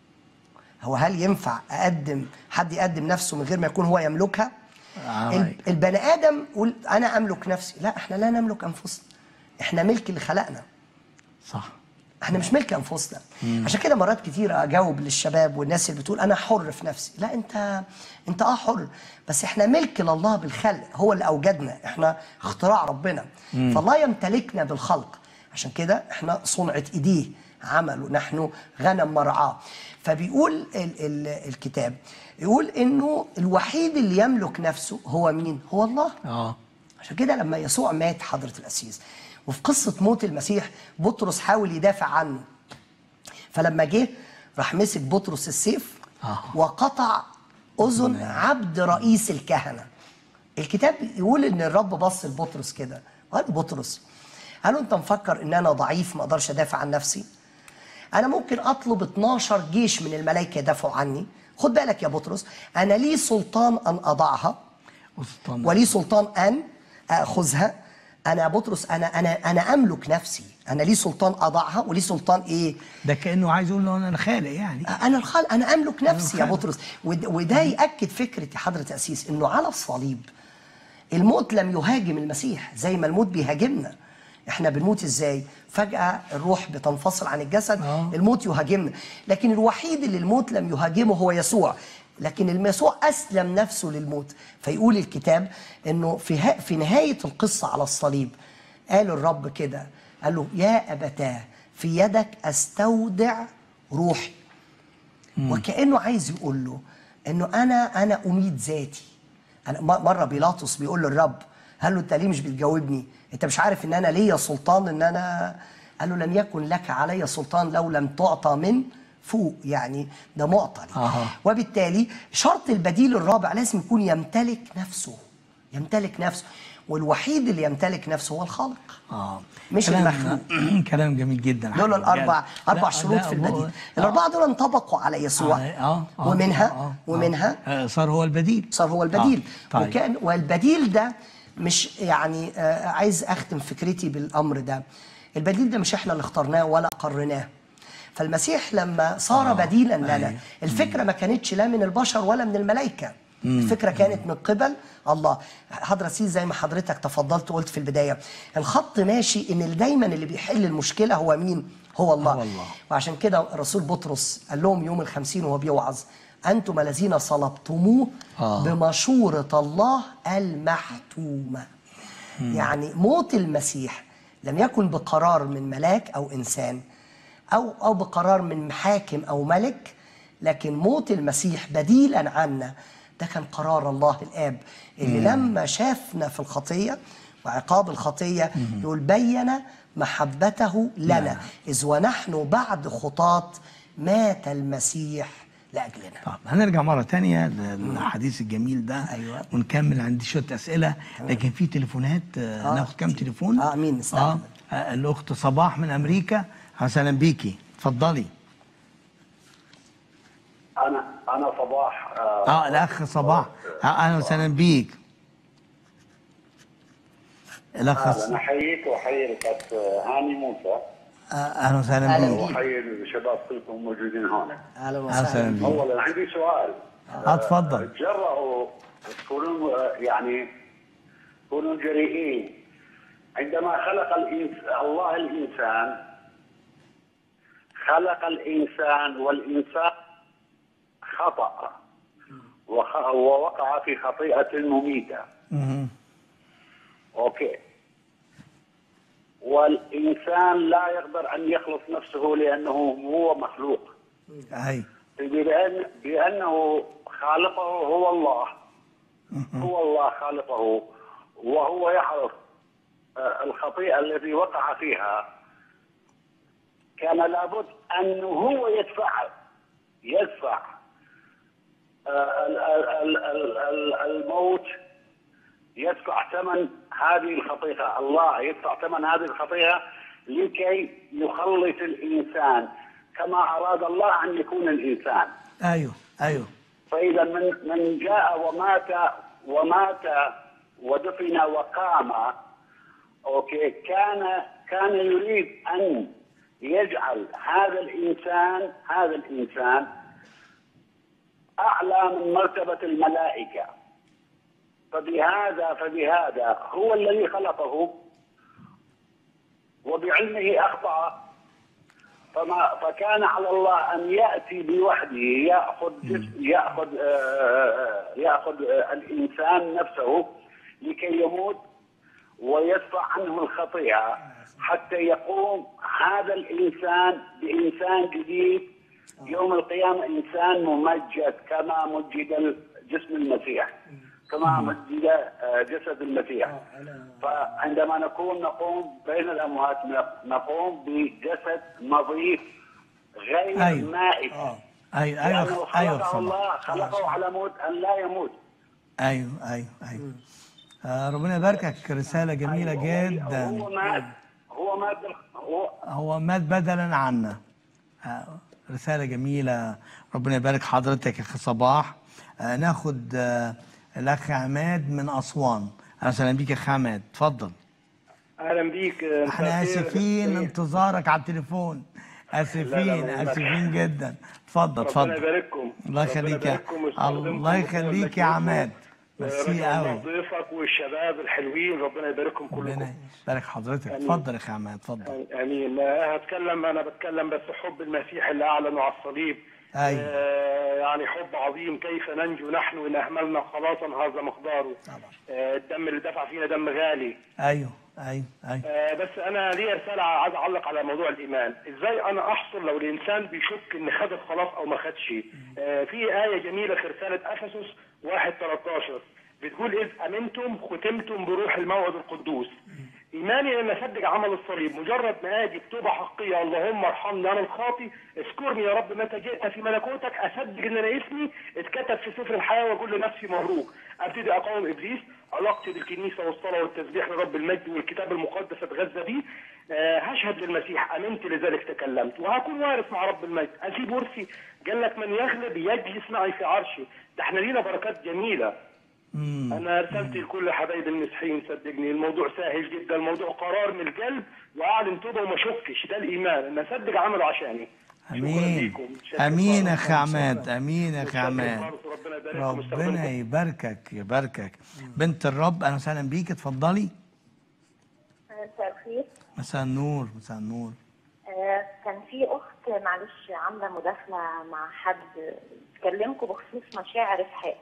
هو هل ينفع اقدم حد يقدم نفسه من غير ما يكون هو يملكها؟ آه. البني ادم يقول انا املك نفسي، لا احنا لا نملك انفسنا، احنا ملك اللي خلقنا. صح. احنا مش ملك انفسنا. عشان كده مرات كتير اجاوب للشباب والناس اللي بتقول انا حر في نفسي، لا انت انت اه حر، بس احنا ملك لله بالخلق، هو اللي اوجدنا، احنا اختراع ربنا. مم. فالله يمتلكنا بالخلق، عشان كده احنا صنعة ايديه، عمله، نحن غنم مرعاه. فبيقول ال ال الكتاب يقول انه الوحيد اللي يملك نفسه هو مين؟ هو الله. اه عشان كده لما يسوع مات حضرة القسيس، وفي قصة موت المسيح بطرس حاول يدافع عنه، فلما جه راح مسك بطرس السيف آه. وقطع أذن عبد رئيس الكهنة. الكتاب يقول إن الرب بص لبطرس كده وقال له بطرس، قال له أنت مفكر إن أنا ضعيف ما أقدرش أدافع عن نفسي؟ أنا ممكن أطلب اتناشر جيش من الملائكة يدافعوا عني. خد بالك يا بطرس، أنا لي سلطان أن أضعها وسلطان. ولي سلطان أن أخذها. أنا بطرس أنا أنا أنا أملك نفسي، أنا لي سلطان أضعها ولي سلطان إيه؟ ده كأنه عايز يقول له أنا خالق يعني. أنا الخالق، أنا أملك نفسي أنا يا بطرس. وده يأكد فكرة يا حضرة القسيس إنه على الصليب الموت لم يهاجم المسيح زي ما الموت بيهاجمنا. إحنا بنموت إزاي؟ فجأة الروح بتنفصل عن الجسد، آه. الموت يهاجمنا، لكن الوحيد اللي الموت لم يهاجمه هو يسوع. لكن يسوع أسلم نفسه للموت. فيقول الكتاب إنه في في نهاية القصة على الصليب قال الرب كده، قال له يا أبتاه في يدك أستودع روحي. مم. وكأنه عايز يقول له إنه أنا أنا أميت ذاتي. أنا مرة بيلاطس بيقول للرب، قال له أنت ليه مش بتجاوبني؟ أنت مش عارف إن أنا ليا سلطان إن أنا؟ قال له لم يكن لك علي سلطان لو لم تعطى من فوق، يعني ده معطى. آه. وبالتالي شرط البديل الرابع لازم يكون يمتلك نفسه، يمتلك نفسه، والوحيد اللي يمتلك نفسه هو الخالق. اه مش المخلوق. كلام جميل جدا. دول الاربع اربع شروط في البديل. آه. الاربعه دول انطبقوا على يسوع. آه. آه. ومنها آه. آه. ومنها آه. صار هو البديل. صار هو البديل. آه. طيب. وكان والبديل ده مش يعني آه عايز اختم فكرتي بالامر ده. البديل ده مش احنا اللي اخترناه ولا قررناه. فالمسيح لما صار آه. بديلا لنا، أيه. الفكره ما كانتش لا من البشر ولا من الملائكه. مم. الفكره كانت من قبل الله. حضرة سيد زي ما حضرتك تفضلت وقلت في البدايه، الخط ماشي ان اللي دايما اللي بيحل المشكله هو مين؟ هو الله. هو الله. وعشان كده الرسول بطرس قال لهم يوم الخمسين وهو بيوعظ، انتم الذين صلبتموه آه. بمشوره الله المحتومه. مم. يعني موت المسيح لم يكن بقرار من ملاك او انسان أو أو بقرار من حاكم أو ملك، لكن موت المسيح بديلا عنا ده كان قرار الله الآب اللي مم. لما شافنا في الخطية وعقاب الخطية مم. يقول بين محبته لنا، إذ ونحن بعد خطاة مات المسيح لاجلنا. طب هنرجع مره تانية للحديث الجميل ده. أيوة. ونكمل. عندي شويه اسئله لكن في تليفونات. آه ناخد كام تليفون؟ اه مين نستقبل؟ آه, آه الاخت صباح من امريكا، اهلا بيكي، اتفضلي. انا انا صباح. اه, آه الاخ صباح، آه اهلا وسهلا بيك. الاخ انا احييك واحيي الاخت هاني موسى. اهلا وسهلا بيك. واحيي الشباب كلكم موجودين هون. اهلا وسهلا بيك. اولا عندي سؤال. اه اتفضل. جرأوا تكونون يعني تكونون جريئين عندما خلق الإنس... الله الانسان، خلق الانسان والانسان خطأ وخ... ووقع في خطيئة مميتة. اها اوكي. والإنسان لا يقدر أن يخلص نفسه لأنه هو مخلوق. أي. بأن بأنه خالقه هو الله. هو الله خالقه وهو يعرف الخطيئة التي وقع فيها. كان لابد أنه هو يدفع يدفع الموت، يدفع ثمن هذه الخطيئة. الله يدفع ثمن هذه الخطيئة لكي يخلص الإنسان كما أراد الله أن يكون الإنسان. أيوه أيوه. فإذا من من جاء ومات ومات ودفن وقام، أوكي، كان كان يريد أن يجعل هذا الإنسان هذا الإنسان أعلى من مرتبة الملائكة. فبهذا فبهذا هو الذي خلقه وبعلمه أخطأ، فما فكان على الله أن يأتي بوحده يأخذ يأخذ آه يأخذ آه الإنسان نفسه لكي يموت ويدفع عنه الخطيئة حتى يقوم هذا الإنسان بإنسان جديد يوم القيامة، إنسان ممجد كما مجد جسم المسيح، كما مجد جسد المسيح. فعندما نكون نقوم بين الأموات نقوم بجسد نظيف غير أيوة. مائت. أيوه أيوه أيوه. الله خلقه على موت أن لا يموت. أيوه أيوه أيوه. آه ربنا يباركك، رسالة جميلة أيوة. جدا. هو مات هو مات هو, هو مات بدلا عنا. آه رسالة جميلة، ربنا يبارك حضرتك يا أخي صباح. آه ناخد آه الأخ عماد من أسوان. أهلا وسهلا بيك يا أخ عماد، اتفضل. أهلا بيك. احنا آسفين انتظارك على التليفون، آسفين آسفين جدا. اتفضل اتفضل. ربنا يبارككم. الله يخليك. الله يخليك يا عماد. ميرسي قوي. ضيفك والشباب الحلوين ربنا يبارككم كلكم. ربنا يبارك حضرتك. اتفضل يا اخي عماد اتفضل. امين. هتكلم انا بتكلم بس حب المسيح اللي اعلنه على الصليب. ايوه. آه يعني حب عظيم، كيف ننجو نحن ان اهملنا خلاصا هذا مقداره. طبعا. آه الدم اللي دفع فينا دم غالي. ايوه ايوه ايوه. آه بس انا لي رساله عايز اعلق على موضوع الايمان. ازاي انا احصل لو الانسان بيشك ان خد الخلاص او ما خدش؟ آه في ايه جميله في رساله افسس واحد ثلاثة عشر بتقول إذ أمنتم ختمتم بروح الموعد القدوس. إيماني أن أصدق عمل الصليب، مجرد ما أجي بتوبة حقيقية اللهم ارحمني أنا الخاطي، اذكرني يا رب متى جئت في ملكوتك، أصدق أن أنا اسمي اتكتب في سفر الحياة وأقول لنفسي مبروك، أبتدي أقاوم إبليس، علاقتي بالكنيسة والصلاة والتسبيح لرب المجد والكتاب المقدس أتغذى بيه، أه هشهد للمسيح أمنت لذلك تكلمت، وهكون وارث مع رب المجد، أسيب ورثي، قال لك من يغلب يجلس معي في عرشي، ده احنا لينا بركات جميلة. مم. أنا رسلت لكل حبايب المسيحيين صدقني الموضوع سهل جدا، الموضوع قرار من القلب وأعلن توبة وما شكش، ده الإيمان إن أصدق عمله عشاني. امين امين يا اخي عماد، امين يا اخي عماد. ربنا يباركك يباركك. بنت الرب اهلا وسهلا بيك، اتفضلي. مساء الخير. مساء النور مساء النور. آه كان في اخت معلش عامله مداخله مع حد تكلمكم بخصوص مشاعر اسحاق،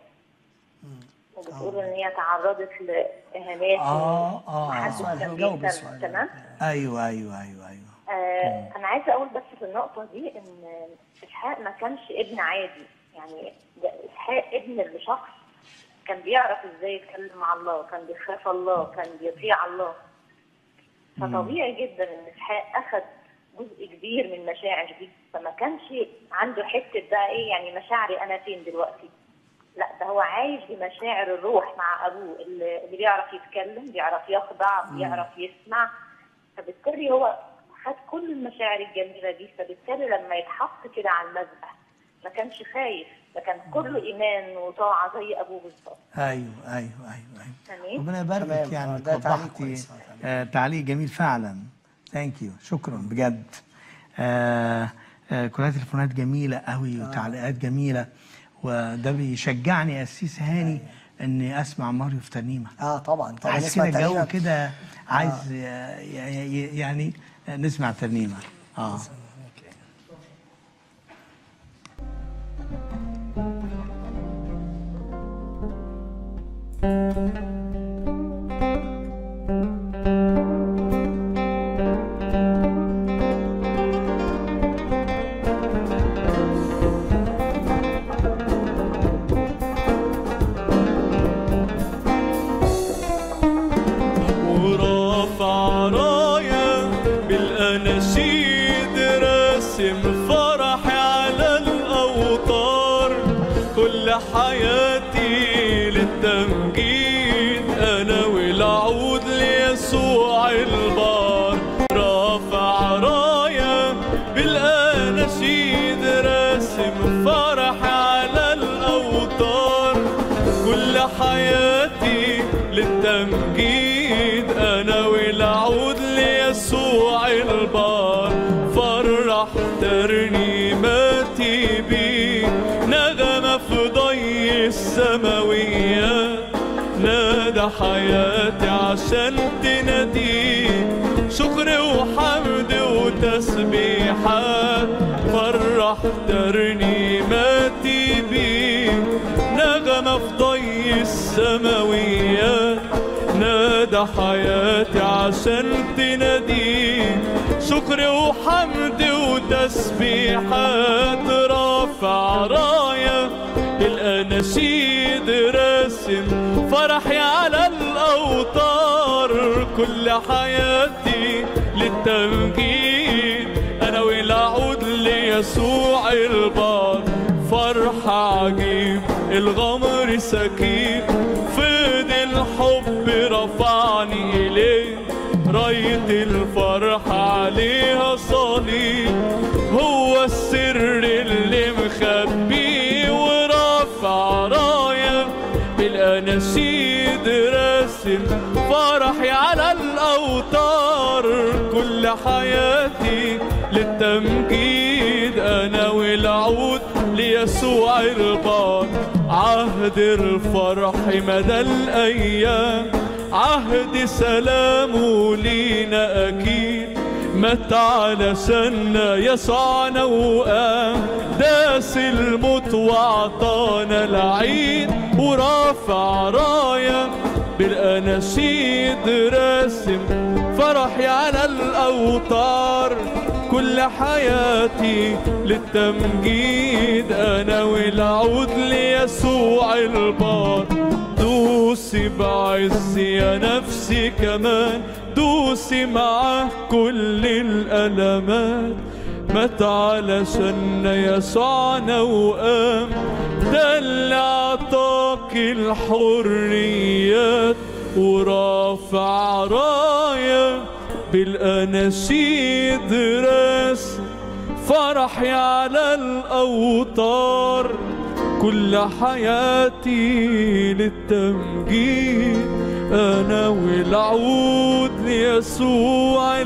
وبتقول ان هي تعرضت لاهانات اه اه محدش كان بيهتم. تمام. ايوه ايوه ايوه ايوه. آه انا عايزه اقول بس في النقطه دي ان اسحاق ما كانش ابن عادي، يعني ده اسحاق ابن لشخص كان بيعرف ازاي يتكلم مع الله، كان بيخاف الله، كان بيطيع الله. فطبيعي جدا ان اسحاق اخذ جزء كبير من مشاعر دي، فما كانش عنده حته بقى ايه يعني مشاعري انا فين دلوقتي. لا ده هو عايش بمشاعر الروح مع ابوه اللي اللي بيعرف يتكلم، بيعرف يخضع، بيعرف يسمع. فبالتالي هو خد كل المشاعر الجميله دي، فبالتالي لما يتحط كده على المذبح ما كانش خايف، ده كان كله ايمان وطاعه زي ابوه بالظبط. ايوه ايوه ايوه ايوه. ربنا تمام. يبارك يعني ده تعليق وضحتي كويس. آه تعليق جميل فعلا. ثانك يو، شكرا بجد. آه آه كلها تليفونات جميله قوي وتعليقات جميله، وده بيشجعني يا أسيس هاني اني اسمع ماريو في ترنيمه. اه طبعا طبعا عايز نسمع كده جو ترنيمة. كده، عايز آه. يعني نسمع ترنيمه. اه ورافع راية بالأناشيد، راسم فرحي على الأوتار، كل حياتي للتمجيد أنا والعود ليسوع البار. رافع راية بالأناشيد، راسم فرحي على الأوتار، كل حياتي للتمجيد أنا والعود ليسوع البار. فرح ترنيماتي بيه نغمة في ضي السماويات، نادى حياتي عشان تناديه، شكر وحمد وتسبيحات. فرح ترنيماتي بيه نغمة في ضي السماويات، نادى حياتي عشان تناديه، شكر وحمد وتسبيحات. رافع راية الأناشيد، راسم فرحي على الأوتار، كل حياتي للتمجيد أنا والعود ليسوع البار. فرحة عجيب الغمر سكيب، فيض الحب رفعني إليه، راية الفرحة عليها صليب، هو السر اللي مخبيه. ورافع راية بالأناشيد، راسم فرحي على الأوتار، كل حياتي للتمجيد أنا والعود ليسوع البار. عهد الفرح مدى الأيام، عهد سلامه لينا أكيد، مات علشاننا يسوعنا وقام، داس الموت وعطانا العيد. ورافع راية بالأناشيد، راسم فرحي على الأوتار، كل حياتي للتمجيد أنا والعود ليسوع البار. دوسي بعزي يا نفسي كمان، دوسي معاه كل الألمات، مات علشاننا يسوعنا وقام، ده اللي عطاك الحريات. ورافع راية بالأناشيد، راس فرحي على الأوتار، كل حياتي للتمجيد أنا والعود ليسوع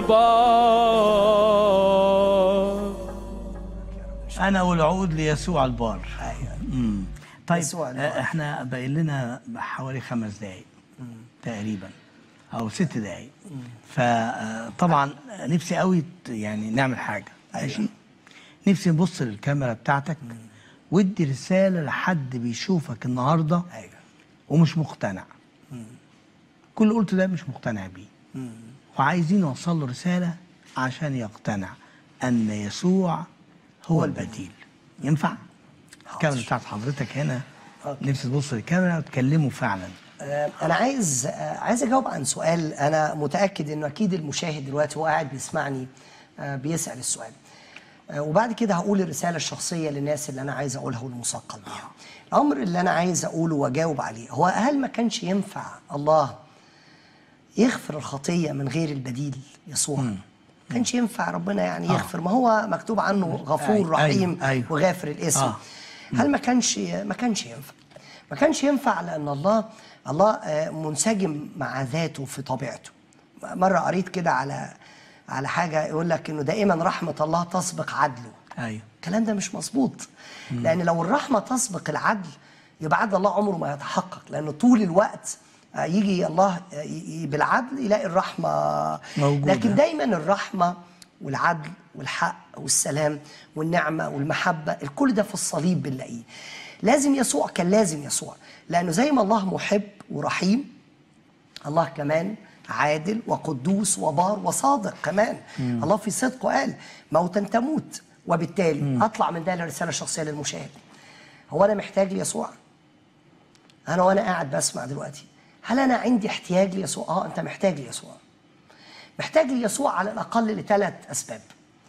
البار. انا والعود ليسوع البار. ايوه. امم طيب يسوع البار. آه، احنا باقي لنا حوالي خمس دقايق تقريبا او ست دقايق، فطبعا نفسي قوي يعني نعمل حاجه. ماشي. نفسي نبص للكاميرا بتاعتك ودي رساله لحد بيشوفك النهارده ايوه ومش مقتنع. كل اللي قلته ده مش مقتنع بيه، وعايزين نوصل له رساله عشان يقتنع ان يسوع هو البديل. ينفع؟ الكاميرا بتاعت حضرتك هنا، نفسي تبص للكاميرا وتكلموا فعلا. آه، انا عايز آه، عايز اجاوب عن سؤال. انا متاكد انه اكيد المشاهد دلوقتي هو قاعد بيسمعني بيسأل السؤال. وبعد كده هقول الرسالة الشخصية للناس اللي أنا عايز أقولها والمثقل بيها. الأمر اللي أنا عايز أقوله وأجاوب عليه هو هل ما كانش ينفع الله يغفر الخطية من غير البديل يسوع؟ ما كانش ينفع ربنا يعني يغفر؟ ما هو مكتوب عنه غفور رحيم أيوه أيوه وغافر الاسم. آه. هل ما كانش ما كانش ينفع؟ ما كانش ينفع لأن الله الله منسجم مع ذاته في طبيعته. مرة قريت كده على على حاجة يقول لك إنه دائما رحمة الله تسبق عدله. أيوه. الكلام ده مش مظبوط. لأن لو الرحمة تسبق العدل يبقى عدل الله عمره ما يتحقق، لأنه طول الوقت يجي الله بالعدل يلاقي الرحمة موجودة. لكن دايما الرحمة والعدل والحق والسلام والنعمة والمحبة الكل ده في الصليب بنلاقيه. لازم يسوع كان لازم يسوع، لأنه زي ما الله محب ورحيم الله كمان عادل وقدوس وبار وصادق كمان. مم. الله في صدقه قال موتا تموت. وبالتالي مم. أطلع من ده لرسالة شخصية للمشاهد. هو أنا محتاج ليسوع؟ أنا وأنا قاعد بسمع دلوقتي هل أنا عندي احتياج ليسوع؟ آه أنت محتاج ليسوع. محتاج ليسوع على الأقل لثلاث أسباب.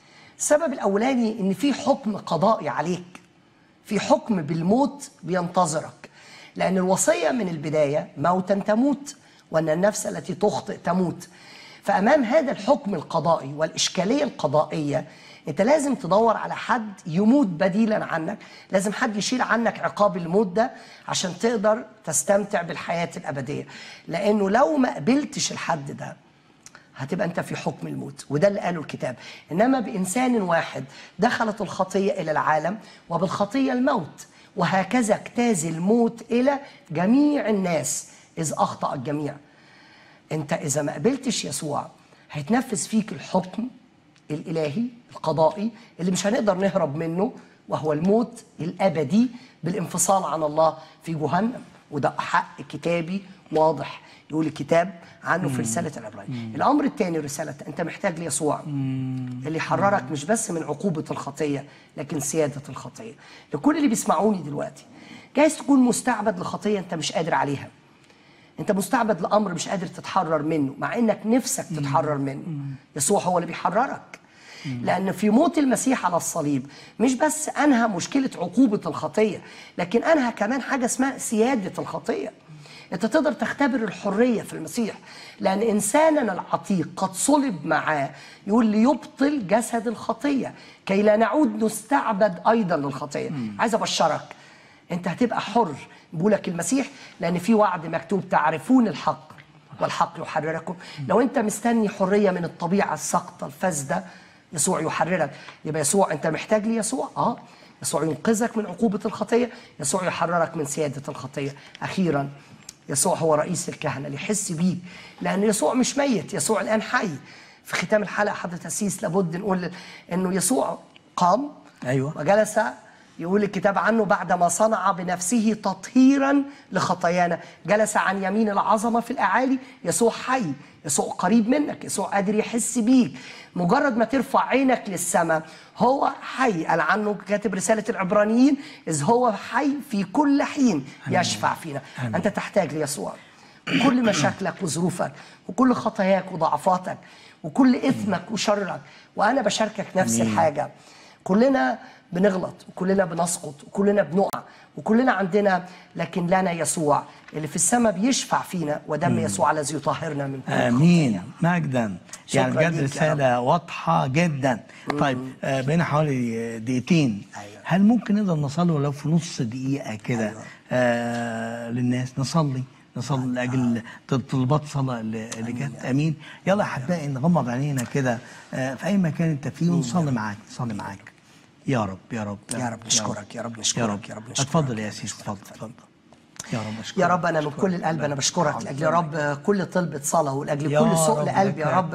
السبب الأولاني إن في حكم قضائي عليك، في حكم بالموت بينتظرك، لأن الوصية من البداية موتا تموت وأن النفس التي تخطئ تموت. فأمام هذا الحكم القضائي والإشكالية القضائية أنت لازم تدور على حد يموت بديلا عنك، لازم حد يشيل عنك عقاب الموت ده عشان تقدر تستمتع بالحياة الأبدية. لأنه لو ما قبلتش الحد ده هتبقى أنت في حكم الموت، وده اللي قاله الكتاب. إنما بإنسان واحد دخلت الخطية إلى العالم وبالخطية الموت، وهكذا اجتاز الموت إلى جميع الناس إذ أخطأ الجميع. أنت إذا ما قبلتش يسوع هيتنفذ فيك الحكم الإلهي القضائي اللي مش هنقدر نهرب منه، وهو الموت الأبدي بالانفصال عن الله في جهنم. وده حق كتابي واضح يقول الكتاب عنه في رسالة العبرانيين. الأمر الثاني رسالة أنت محتاج ليسوع اللي يحررك مش بس من عقوبة الخطية لكن سيادة الخطية. لكل اللي بيسمعوني دلوقتي جايز تكون مستعبد لخطية أنت مش قادر عليها، أنت مستعبد لأمر مش قادر تتحرر منه مع إنك نفسك تتحرر منه. يسوع هو اللي بيحررك، لأن في موت المسيح على الصليب مش بس أنهى مشكلة عقوبة الخطية لكن أنهى كمان حاجة اسمها سيادة الخطية. أنت تقدر تختبر الحرية في المسيح، لأن إنساننا العتيق قد صلب معاه، يقول ليبطل جسد الخطية كي لا نعود نستعبد أيضا للخطية. عايز أبشرك أنت هتبقى حر بقولك المسيح، لأن في وعد مكتوب تعرفون الحق والحق يحرركم. لو أنت مستني حرية من الطبيعة الساقطة الفاسدة يسوع يحررك. يبقى يسوع أنت محتاج ليسوع؟ آه يسوع ينقذك من عقوبة الخطية، يسوع يحررك من سيادة الخطية. أخيرا يسوع هو رئيس الكهنة اللي يحس بيك، لأن يسوع مش ميت، يسوع الآن حي. في ختام الحلقة حضرة أسيس لابد نقول إنه يسوع قام أيوة وجلس، يقول الكتاب عنه بعدما صنع بنفسه تطهيرا لخطايانا جلس عن يمين العظمة في الأعالي. يسوع حي، يسوع قريب منك، يسوع قادر يحس بيك. مجرد ما ترفع عينك للسماء هو حي. قال عنه كاتب رسالة العبرانيين إذ هو حي في كل حين يشفع فينا. أمين. أنت تحتاج ليسوع. كل مشاكلك وظروفك وكل خطاياك وضعفاتك وكل إثمك وشرك، وأنا بشاركك نفس أمين. الحاجة. كلنا بنغلط وكلنا بنسقط وكلنا بنقع وكلنا عندنا، لكن لنا يسوع اللي في السماء بيشفع فينا، ودم مم. يسوع الذي يطهرنا من كل خطايا. امين. مجدا. يعني بجد رساله واضحه جدا. مم. طيب آه بقينا حوالي دقيقتين. أيوة. هل ممكن نقدر نصلي ولو في نص دقيقه كده؟ أيوة. آه للناس نصلي نصلي أيوة. لاجل طلبات صلاه اللي جت. امين. يلا يا احبائي نغمض عينينا كده آه في اي مكان انت فيه ونصلي معاك. نصلي معاك. يا رب يا رب يا رب نشكرك يا رب نشكرك يا رب نشكرك. اتفضل يا سيدي اتفضل اتفضل. يا رب أشكرك. يا رب أنا من كل القلب أنا بشكرك لأجل يا رب كل طلبة صلاة ولأجل كل سؤل قلب يا رب.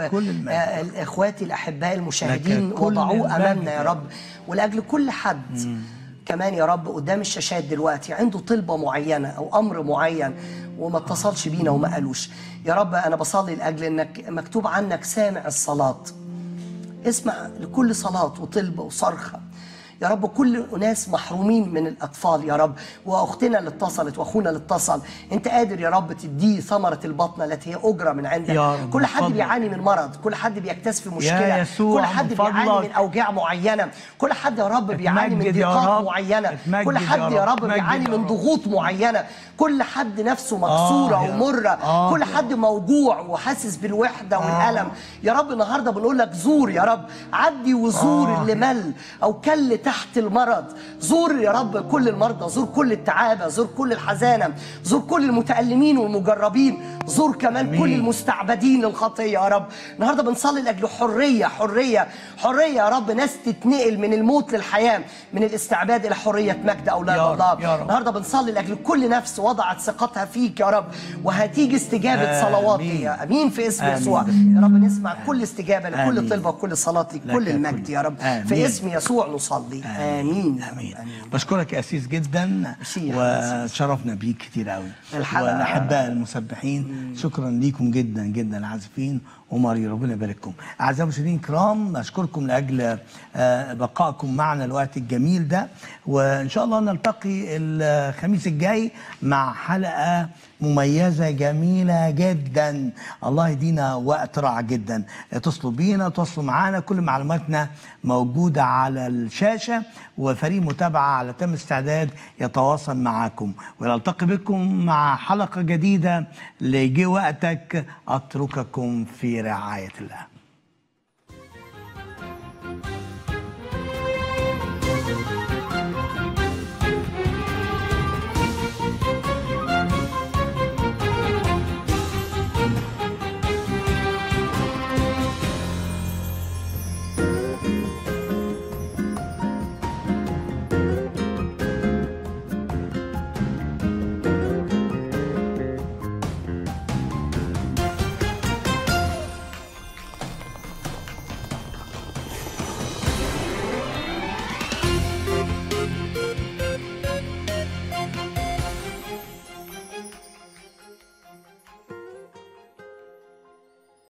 إخواتي الأحباء المشاهدين وضعوه أمامنا يا رب، ولأجل كل حد مم. كمان يا رب قدام الشاشات دلوقتي عنده طلبة معينة أو أمر معين وما اتصلش بينا وما قالوش. يا رب أنا بصلي لأجل أنك مكتوب عنك سامع الصلاة، اسمع لكل صلاة وطلبة وصرخة. يا رب كل ناس محرومين من الأطفال يا رب، وأختنا اللي اتصلت وأخونا اللي اتصل، أنت قادر يا رب تديه ثمرة البطنة التي هي أجرة من عندك. كل حد بيعاني من مرض، كل حد بيكتسب في مشكلة، كل حد بيعاني من أوجاع معينة، كل حد يا رب بيعاني من ضيقات معينة، كل حد يا رب بيعاني من ضغوط معينة، كل حد نفسه مكسورة آه ومرة، آه كل حد موجوع وحاسس بالوحدة آه والألم. يا رب النهاردة بنقول لك زور يا رب، عدي وزور آه اللي مل أو كل تحت المرض، زور يا رب كل المرضى، زور كل التعابة، زور كل الحزانة، زور كل المتألمين والمجربين، زور كمان أمين. كل المستعبدين للخطية يا رب. النهاردة بنصلي لأجل حرية حرية حرية يا رب، ناس تتنقل من الموت للحياة، من الاستعباد إلى حرية مجد أولاد الله. النهاردة بنصلي لأجل كل نفس وضعت ثقتها فيك يا رب، وهتيجي استجابة صلواتي يا أمين في اسم آمين. يسوع يا رب نسمع كل استجابة لكل طلبة وكل صلاة لكل المجد يا رب آمين. في اسم يسوع نصلي آمين. آمين. آمين. آمين. بشكرك يا أسيس جدا وشرفنا بيك كتير قوي، والأحباء المسبحين شكرا ليكم جدا جدا العازفين وماري، ربنا يبارككم. أعزائي المشاهدين الكرام أشكركم لأجل بقائكم معنا الوقت الجميل ده، وإن شاء الله نلتقي الخميس الجاي مع حلقة مميزة جميلة جدا. الله يدينا وقت رائع جدا. اتصلوا بينا، تواصلوا معانا، كل معلوماتنا موجودة على الشاشة، وفريق متابعة على تم استعداد يتواصل معاكم، ونلتقي بكم مع حلقة جديدة. لجي وقتك أترككم في رعاية الله.